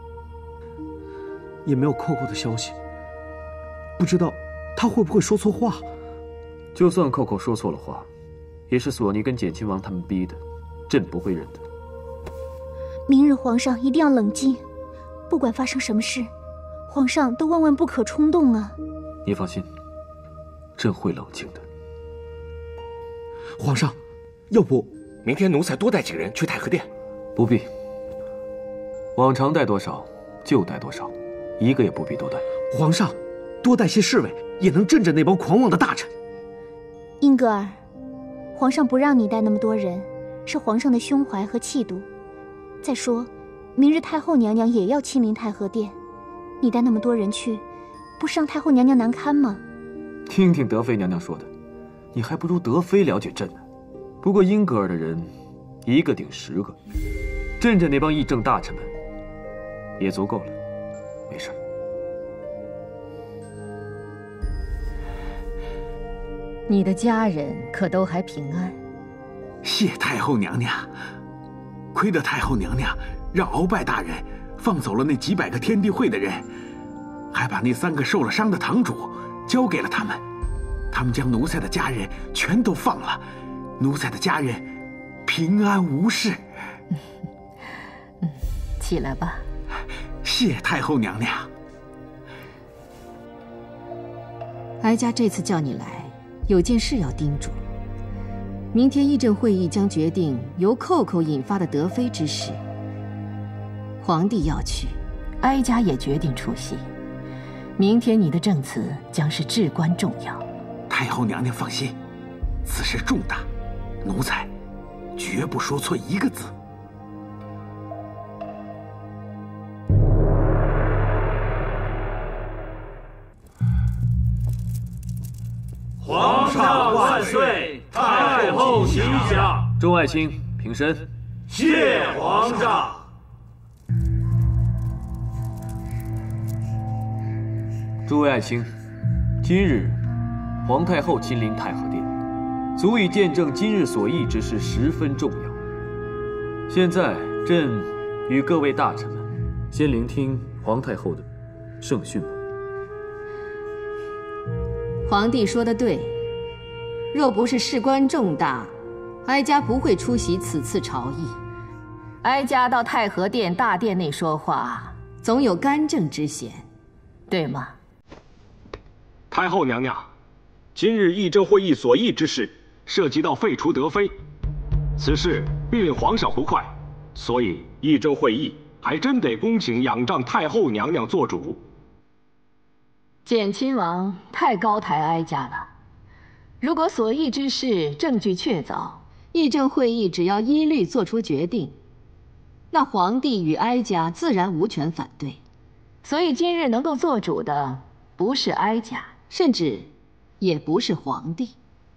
也没有蔻蔻的消息，不知道她会不会说错话。 就算蔻蔻说错了话，也是索尼跟简亲王他们逼的，朕不会认的。 明日皇上一定要冷静，不管发生什么事，皇上都万万不可冲动啊！ 你放心，朕会冷静的。 皇上，要不明天奴才多带几个人去太和殿？ 不必，往常带多少就带多少，一个也不必多带。 皇上，多带些侍卫也能镇镇那帮狂妄的大臣。 英格尔，皇上不让你带那么多人，是皇上的胸怀和气度。再说，明日太后娘娘也要亲临太和殿，你带那么多人去，不是让太后娘娘难堪吗？ 听听德妃娘娘说的，你还不如德妃了解朕呢。不过英格尔的人，一个顶10个，镇镇那帮议政大臣们，也足够了。没事。 你的家人可都还平安？ 谢太后娘娘。亏得太后娘娘让鳌拜大人放走了那几百个天地会的人，还把那3个受了伤的堂主交给了他们。他们将奴才的家人全都放了，奴才的家人平安无事。 起来吧。 谢太后娘娘。 哀家这次叫你来，有件事要叮嘱。明天议政会议将决定由蔻蔻引发的德妃之事。皇帝要去，哀家也决定出席。明天你的证词将是至关重要。 太后娘娘放心，此事重大，奴才绝不说错一个字。 皇上万岁！太后请讲。 众爱卿平身。 谢皇上。 诸位爱卿，今日皇太后亲临太和殿，足以见证今日所议之事十分重要。现在朕与各位大臣们先聆听皇太后的圣训吧。 皇帝说得对，若不是事关重大，哀家不会出席此次朝议。哀家到太和殿大殿内说话，总有干政之嫌，对吗？ 太后娘娘， 今日议政会议所议之事，涉及到废除德妃，此事必令皇上不快，所以议政会议还真得恭请仰仗太后娘娘做主。 简亲王太高抬哀家了。如果所议之事证据确凿，议政会议只要依律做出决定，那皇帝与哀家自然无权反对。所以今日能够做主的，不是哀家，甚至也不是皇帝。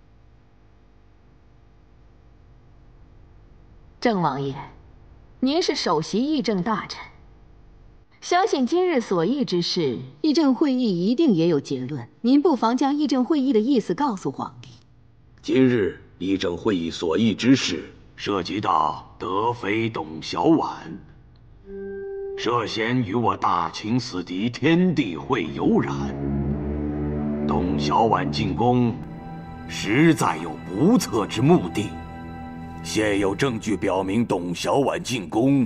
郑王爷，您是首席议政大臣，相信今日所议之事，议政会议一定也有结论。您不妨将议政会议的意思告诉皇帝。 今日议政会议所议之事，涉及到德妃董小宛涉嫌与我大清死敌天地会有染。董小宛进宫，实在有不测之目的。现有证据表明，董小宛进宫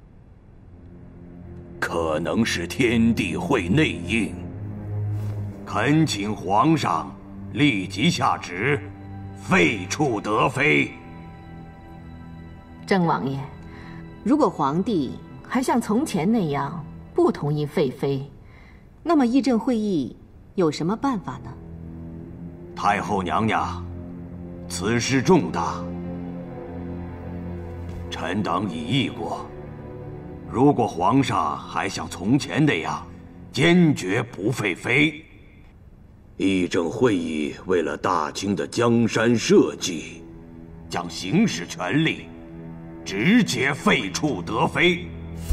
可能是天地会内应。恳请皇上立即下旨，废黜德妃。 郑王爷，如果皇帝还像从前那样不同意废妃，那么议政会议有什么办法呢？ 太后娘娘，此事重大，臣等已议过。如果皇上还像从前那样坚决不废妃，议政会议为了大清的江山社稷，将行使权力，直接废黜德妃。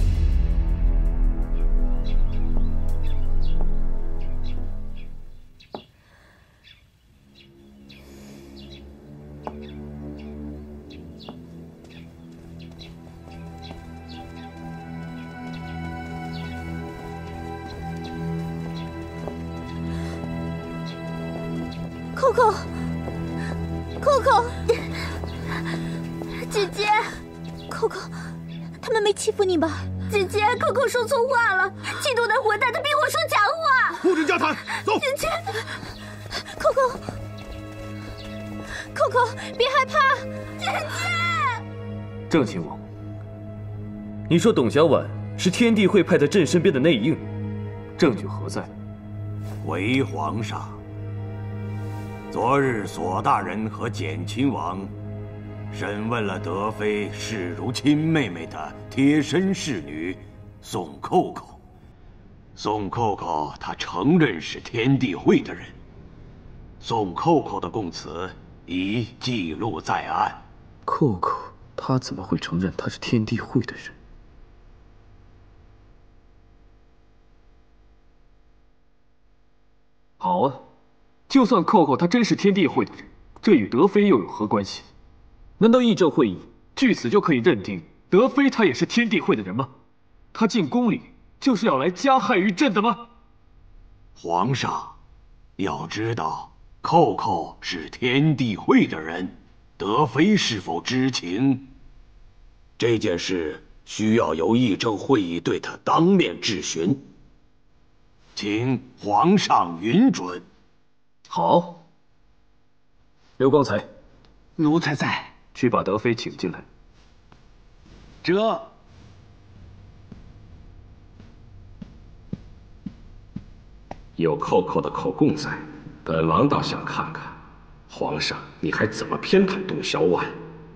扣， 姐姐， 扣，他们没欺负你吧？ 姐姐，扣说错话了，嫉妒那混蛋，他逼我说假话。 不准交谈，走。 姐姐， 扣，别害怕， 姐姐。 郑亲王，你说董小宛是天地会派在朕身边的内应，证据何在？ 回皇上。昨日索大人和简亲王审问了德妃视如亲妹妹的贴身侍女宋扣扣。宋扣扣她承认是天地会的人，宋扣扣的供词已记录在案。 扣扣她怎么会承认她是天地会的人？好啊。就算扣扣他真是天地会的人，这与德妃又有何关系？难道议政会议据此就可以认定德妃她也是天地会的人吗？她进宫里就是要来加害于朕的吗？ 皇上，要知道扣扣是天地会的人，德妃是否知情？这件事需要由议政会议对他当面质询，请皇上允准。 好，刘光才， 奴才在， 去把德妃请进来。 这有扣扣的口供在，本王倒想看看，皇上你还怎么偏袒董小宛？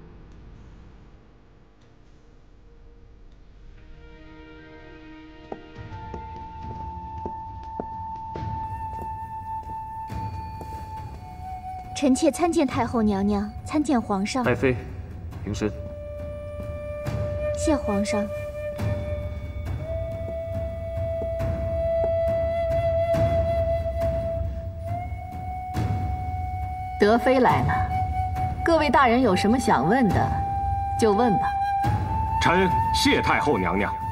臣妾参见太后娘娘，参见皇上。 爱妃，平身。 谢皇上。 德妃来了，各位大人有什么想问的，就问吧。 臣谢太后娘娘。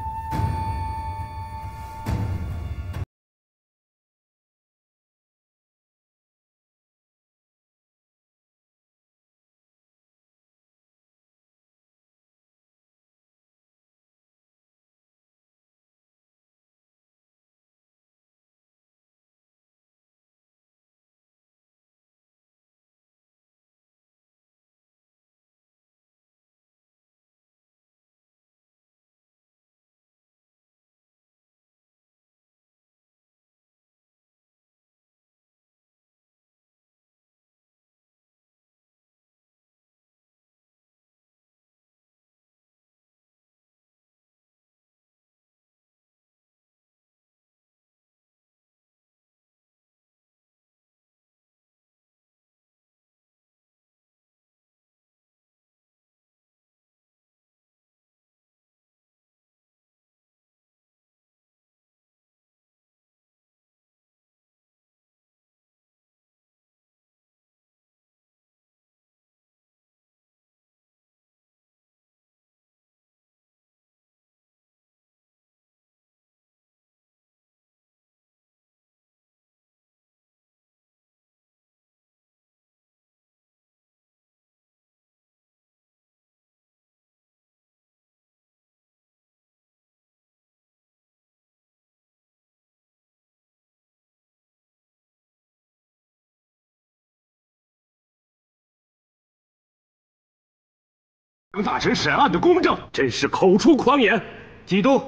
大臣审案的公正，真是口出狂言。 季度，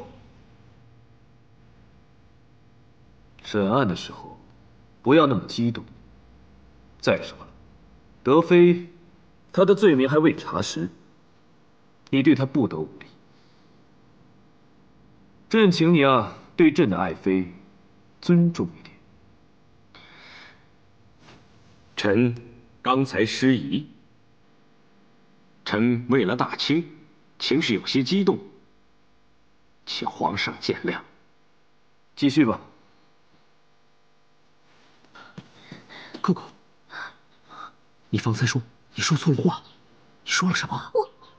审案的时候不要那么激动。再说了，德妃她的罪名还未查实，你对她不得无礼。朕请你啊，对朕的爱妃尊重一点。 臣刚才失仪，臣为了大清，情绪有些激动，请皇上见谅。 继续吧。 扣扣，你方才说你说错了话，你说了什么？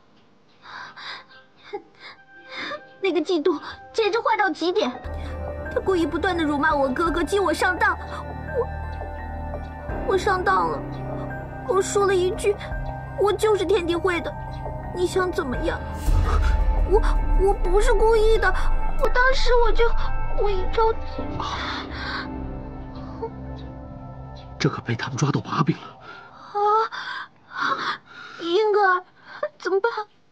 那个嫉妒简直坏到极点，他故意不断的辱骂我哥哥，激我上当，我上当了，我说了一句，我就是天地会的，你想怎么样？我不是故意的，我当时我一着急， 这可被他们抓到把柄了。 英格尔，怎么办？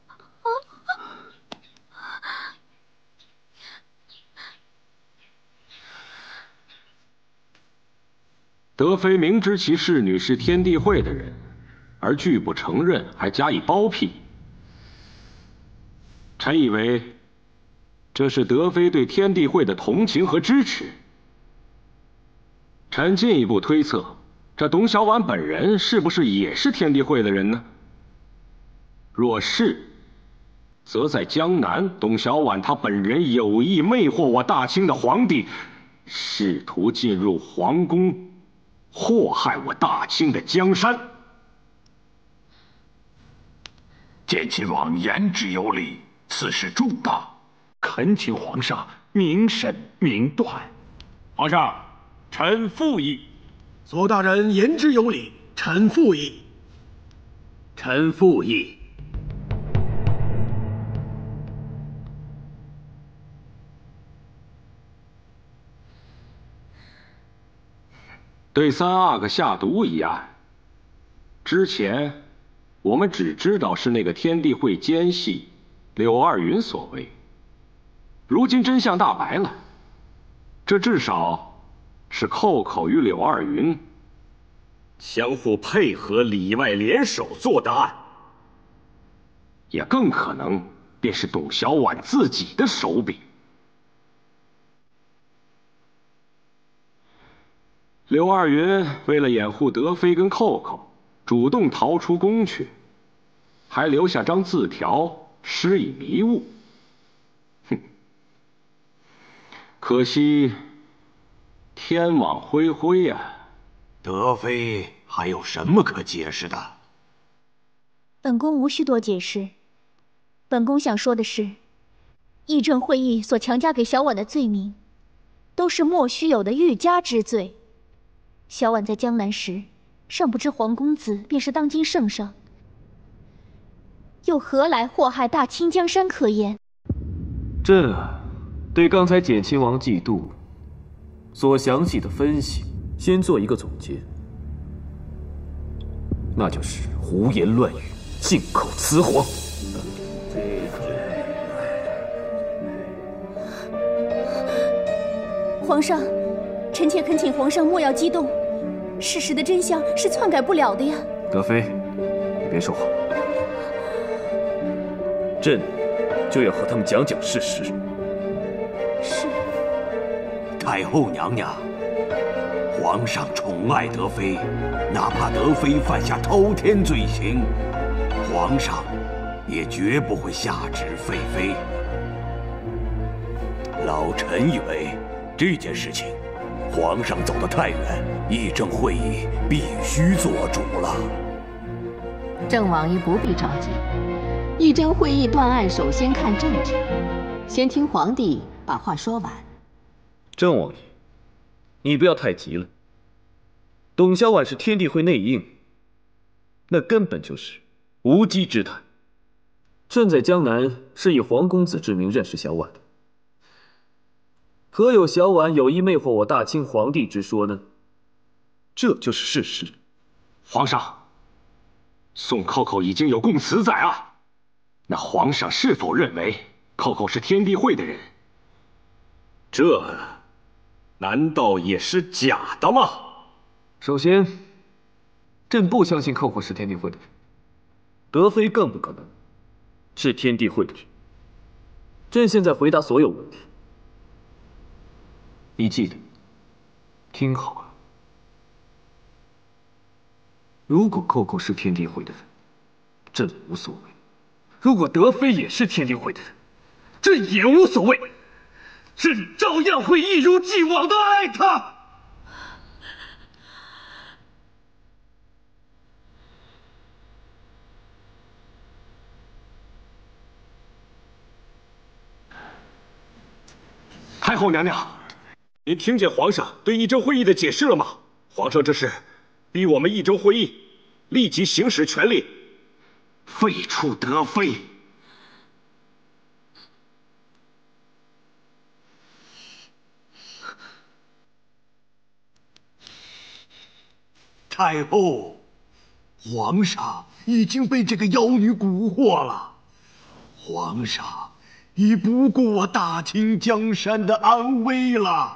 德妃明知其侍女是天地会的人，而拒不承认，还加以包庇。臣以为，这是德妃对天地会的同情和支持。臣进一步推测，这董小宛本人是不是也是天地会的人呢？若是，则在江南，董小宛他本人有意魅惑我大清的皇帝，试图进入皇宫，祸害我大清的江山。 见亲王言之有理，此事重大，恳请皇上明审明断。 皇上，臣附议。 左大人言之有理，臣附议。 臣附议。 对三阿哥下毒一案，之前我们只知道是那个天地会奸细柳二云所为，如今真相大白了，这至少是寇寇与柳二云相互配合、里外联手做的案，也更可能便是董小宛自己的手笔。柳二云为了掩护德妃跟寇寇，主动逃出宫去，还留下张字条施以迷雾。哼，可惜天网恢恢呀。 德妃还有什么可解释的？ 本宫无需多解释。本宫想说的是，议政会议所强加给小婉的罪名，都是莫须有的欲加之罪。小婉在江南时，尚不知皇公子便是当今圣上，又何来祸害大清江山可言？ 朕啊，对刚才简亲王嫉妒所详细的分析，先做一个总结，那就是胡言乱语，信口雌黄。 皇上，臣妾恳请皇上莫要激动，事实的真相是篡改不了的呀。 德妃，你别说话，朕就要和他们讲讲事实。 是。 太后娘娘，皇上宠爱德妃，哪怕德妃犯下滔天罪行，皇上也绝不会下旨废妃。老臣以为这件事情，皇上走得太远，议政会议必须做主了。 郑王爷不必着急，议政会议断案首先看政治，先听皇帝把话说完。 郑王爷，你不要太急了。董小宛是天地会内应，那根本就是无稽之谈。朕在江南是以皇公子之名认识小婉的，何有小婉有意魅惑我大清皇帝之说呢？这就是事实。 皇上，宋寇寇已经有供词在案， 那皇上是否认为寇寇是天地会的人？ 这难道也是假的吗？ 首先，朕不相信寇寇是天地会的人，德妃更不可能是天地会的人。朕现在回答所有问题，你记得，听好了。如果寇寇是天地会的人，朕无所谓；如果德妃也是天地会的人，朕也无所谓。朕照样会一如既往的爱她。 太后娘娘，您听见皇上对议政会议的解释了吗？皇上这是逼我们议政会议立即行使权力，废除德妃。 太后，皇上已经被这个妖女蛊惑了，皇上已不顾我大清江山的安危了。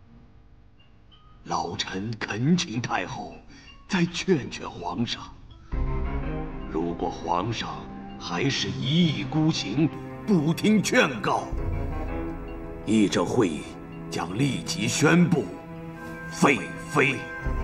老臣恳请太后再劝劝皇上，如果皇上还是一意孤行，不听劝告，议政会议将立即宣布废妃。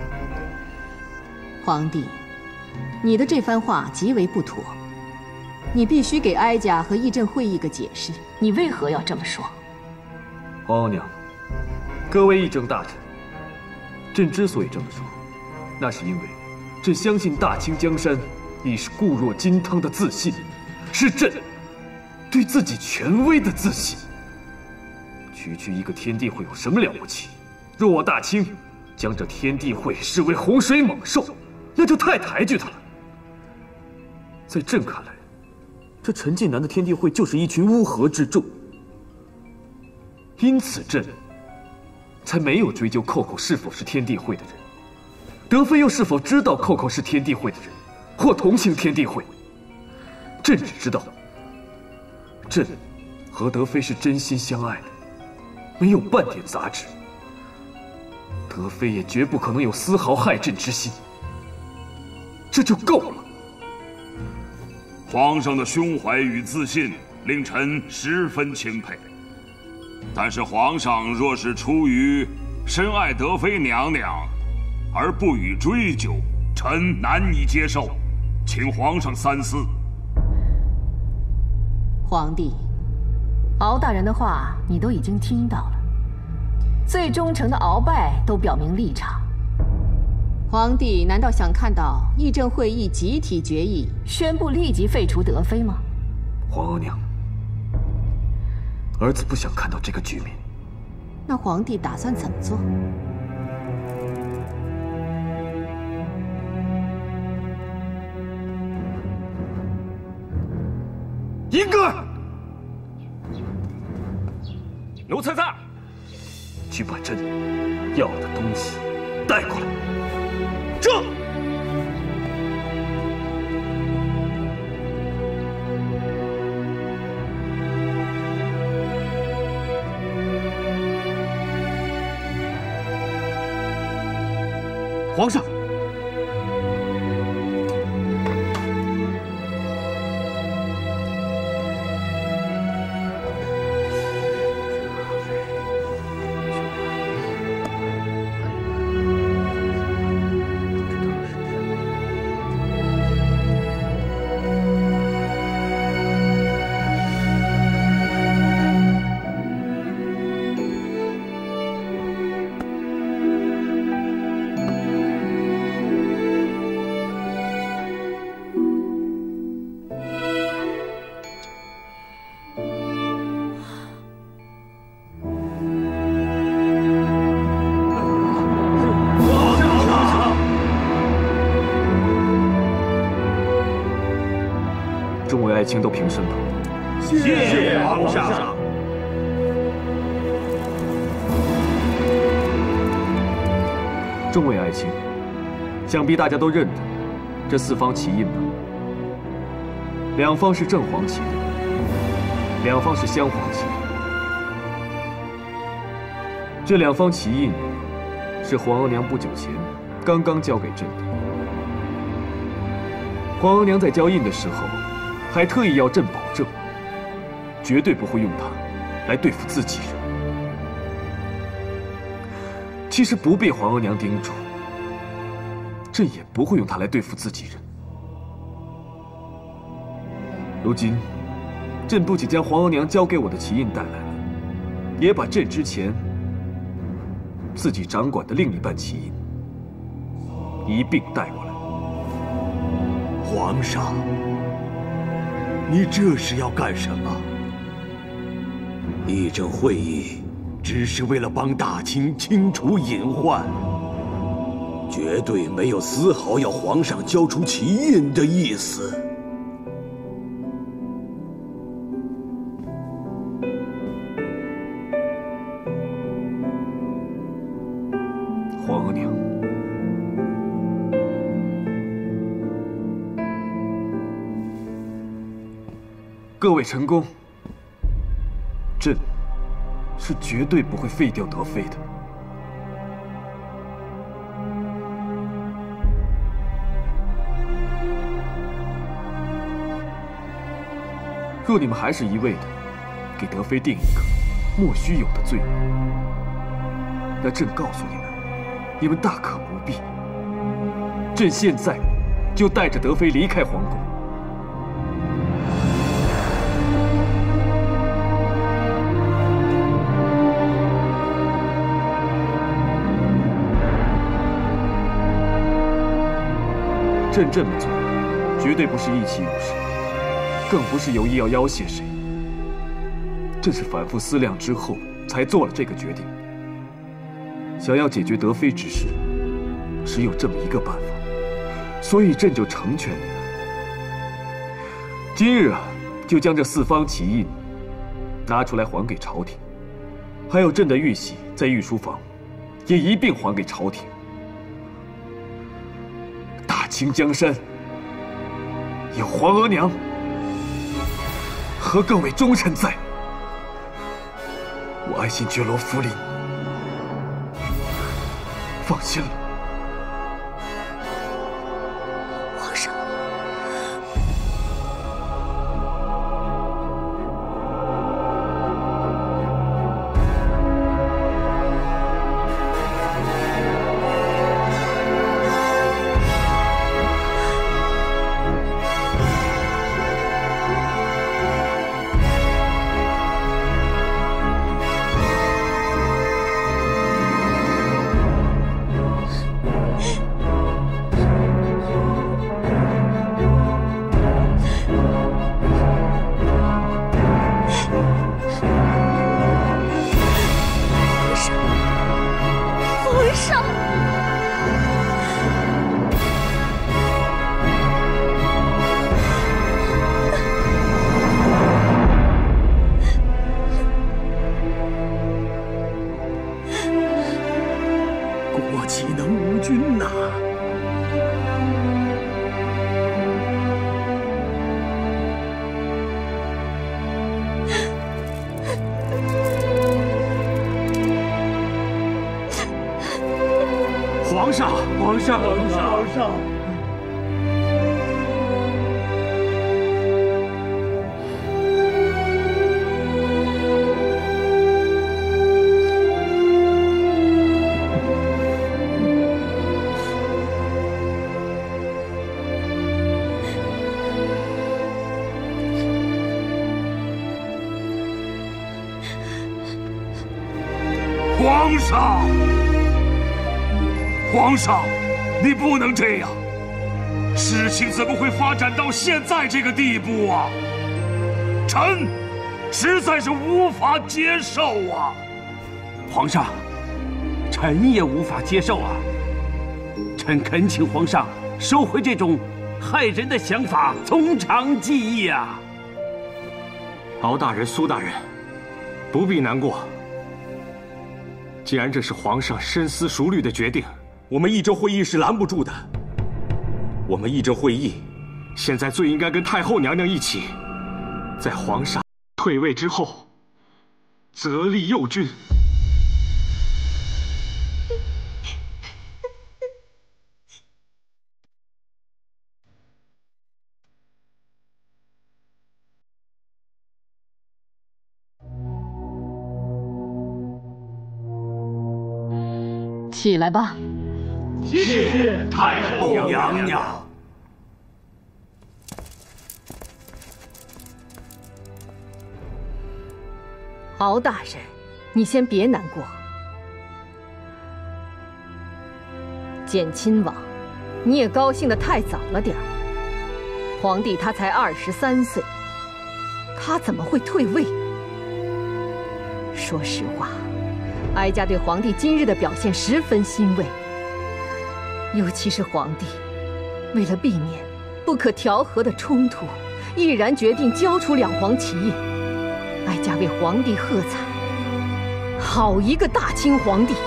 皇帝，你的这番话极为不妥，你必须给哀家和议政会议个解释，你为何要这么说？ 皇后娘，各位议政大臣，朕之所以这么说，那是因为朕相信大清江山已是固若金汤的自信，是朕对自己权威的自信。区一个天地会有什么了不起？若我大清将这天地会视为洪水猛兽，那就太抬举他了。在朕看来，这陈近南的天地会就是一群乌合之众，因此朕才没有追究寇寇是否是天地会的人。德妃又是否知道寇寇是天地会的人，或同情天地会？朕只知道，朕和德妃是真心相爱的，没有半点杂质。德妃也绝不可能有丝毫害朕之心，这就够了。 皇上的胸怀与自信令臣十分钦佩，但是皇上若是出于深爱德妃娘娘而不予追究，臣难以接受，请皇上三思。 皇帝，敖大人的话你都已经听到了，最忠诚的鳌拜都表明立场。皇帝难道想看到议政会议集体决议，宣布立即废除德妃吗？ 皇额娘，儿子不想看到这个局面。 那皇帝打算怎么做？ 英哥， 奴才在。 去把朕要的东西带过来。 这。 皇上。 众位爱卿都平身吧。 谢谢皇上。 众位爱卿，想必大家都认得这四方旗印吧？ 两方是正黄旗，两方是镶黄旗。这两方旗印是皇额娘不久前刚刚交给朕的。皇额娘在交印的时候，还特意要朕保证，绝对不会用它来对付自己人。其实不被皇额娘叮嘱，朕也不会用它来对付自己人。如今，朕不仅将皇额娘交给我的旗印带来了，也把朕之前自己掌管的另一半旗印一并带过来。 皇上，你这是要干什么？议政会议只是为了帮大清清除隐患，绝对没有丝毫要皇上交出旗印的意思。 皇额娘，各位臣工，朕是绝对不会废掉德妃的。若你们还是一味的给德妃定一个莫须有的罪名，那朕告诉你们，你们大可不必。朕现在就带着德妃离开皇宫。朕这么做，绝对不是意气用事，更不是有意要要挟谁。朕是反复思量之后才做了这个决定。想要解决德妃之事，只有这么一个办法，所以朕就成全你们。今日啊，就将这4方旗印拿出来还给朝廷，还有朕的玉玺在御书房，也一并还给朝廷。大清江山有皇额娘和各位忠臣在，我爱新觉罗福临放心了。 皇上， 岂能无君呐？ 皇上，皇上， 皇上！ 皇上，皇上，你不能这样！事情怎么会发展到现在这个地步啊？臣实在是无法接受啊！ 皇上，臣也无法接受啊！臣恳请皇上收回这种害人的想法，从长计议啊！ 敖大人、苏大人，不必难过。既然这是皇上深思熟虑的决定，我们议政会议是拦不住的。我们议政会议现在最应该跟太后娘娘一起，在皇上退位之后，责立右军。 起来吧。 谢谢太后娘娘。 敖大人，你先别难过。简亲王，你也高兴得太早了点儿。皇帝他才23岁，他怎么会退位？说实话，哀家对皇帝今日的表现十分欣慰，尤其是皇帝为了避免不可调和的冲突，毅然决定交出两皇旗印。哀家为皇帝喝彩，好一个大清皇帝！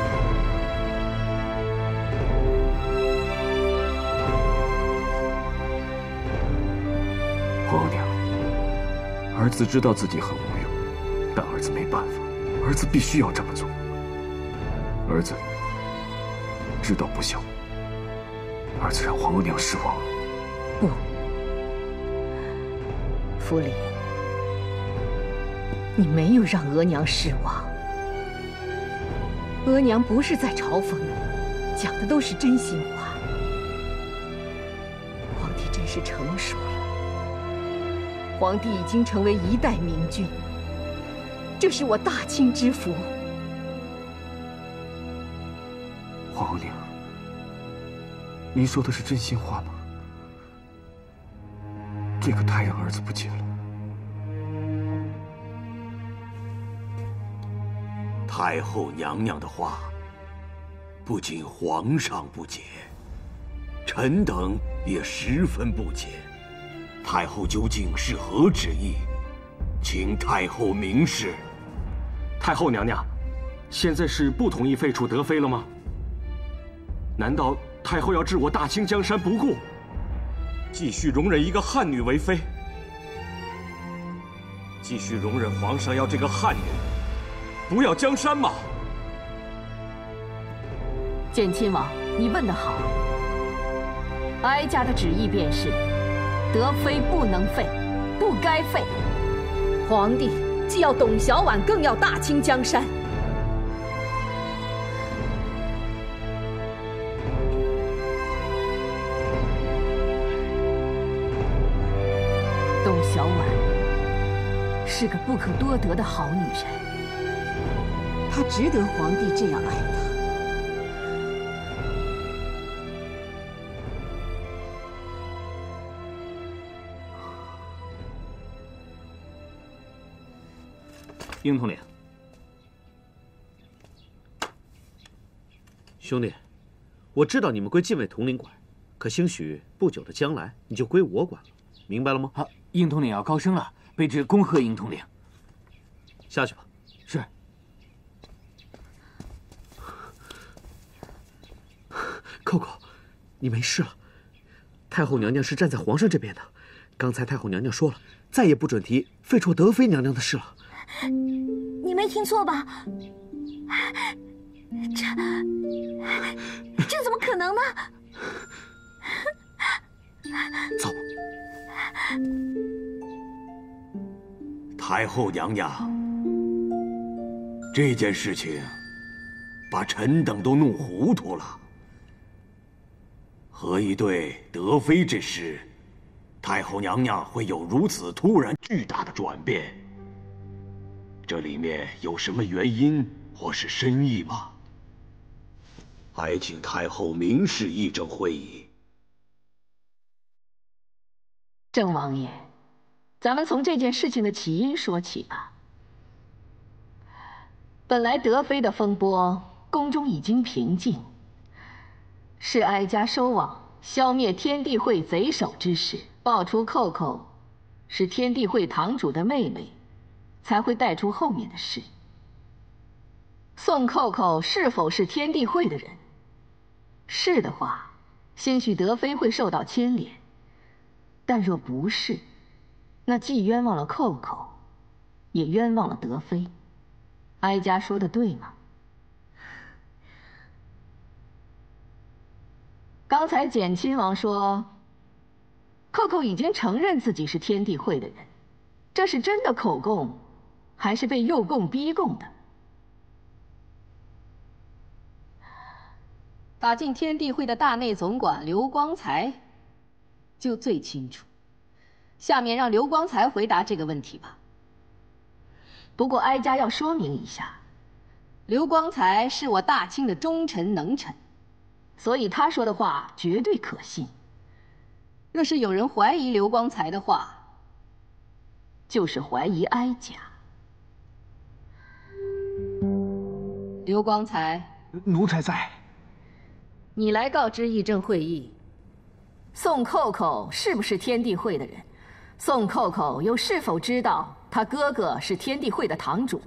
皇娘，儿子知道自己很无用，但儿子没办法，儿子必须要这么做。儿子知道不孝，儿子让皇额娘失望了。 不，福临，你没有让额娘失望。额娘不是在嘲讽你，讲的都是真心话。皇帝真是成熟了，皇帝已经成为一代明君，这是我大清之福。 皇额娘，您说的是真心话吗？这个太让儿子不解了。 太后娘娘的话，不仅皇上不解，臣等也十分不解。太后究竟是何旨意？请太后明示。 太后娘娘，现在是不同意废除德妃了吗？难道太后要置我大清江山不顾，继续容忍一个汉女为妃？继续容忍皇上要这个汉女不要江山吗？ 简亲王，你问得好。哀家的旨意便是，德妃不能废，不该废。皇帝既要董小宛，更要大清江山。董小宛是个不可多得的好女人，她值得皇帝这样爱她。 应统领， 兄弟，我知道你们归禁卫统领管，可兴许不久的将来你就归我管了，明白了吗？ 好，应统领要高升了，卑职恭贺应统领。 下去吧。 是。 扣扣，你没事了。太后娘娘是站在皇上这边的，刚才太后娘娘说了，再也不准提废除德妃娘娘的事了。 你没听错吧？这怎么可能呢？ 走。 太后娘娘，这件事情把臣等都弄糊涂了。何以对德妃之事，太后娘娘会有如此突然巨大的转变？这里面有什么原因或是深意吗？还请太后明示议政会议。 郑王爷，咱们从这件事情的起因说起吧。本来德妃的风波，宫中已经平静，是哀家收网消灭天地会贼首之事，爆出扣扣是天地会堂主的妹妹，才会带出后面的事。宋扣扣是否是天地会的人？是的话，兴许德妃会受到牵连。 但若不是，那既冤枉了寇寇，也冤枉了德妃。哀家说的对吗？刚才简亲王说，寇寇已经承认自己是天地会的人，这是真的口供，还是被诱供逼供的？打进天地会的大内总管刘光才就最清楚。下面让刘光才回答这个问题吧。不过哀家要说明一下，刘光才是我大清的忠臣能臣，所以他说的话绝对可信。若是有人怀疑刘光才的话，就是怀疑哀家。刘光才， 奴才在。 你来告知议政会议，宋扣扣是不是天地会的人？宋扣扣又是否知道他哥哥是天地会的堂主？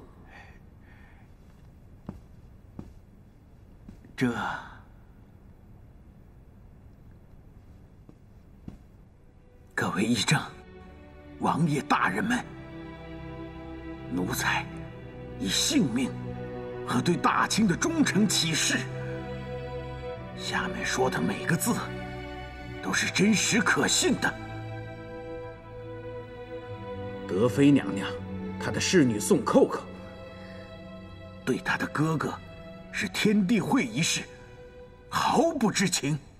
各位议政、王爷大人们，奴才以性命和对大清的忠诚起誓，下面说的每个字都是真实可信的。 德妃娘娘，她的侍女宋扣扣， 对她的哥哥是天地会一事毫不知情。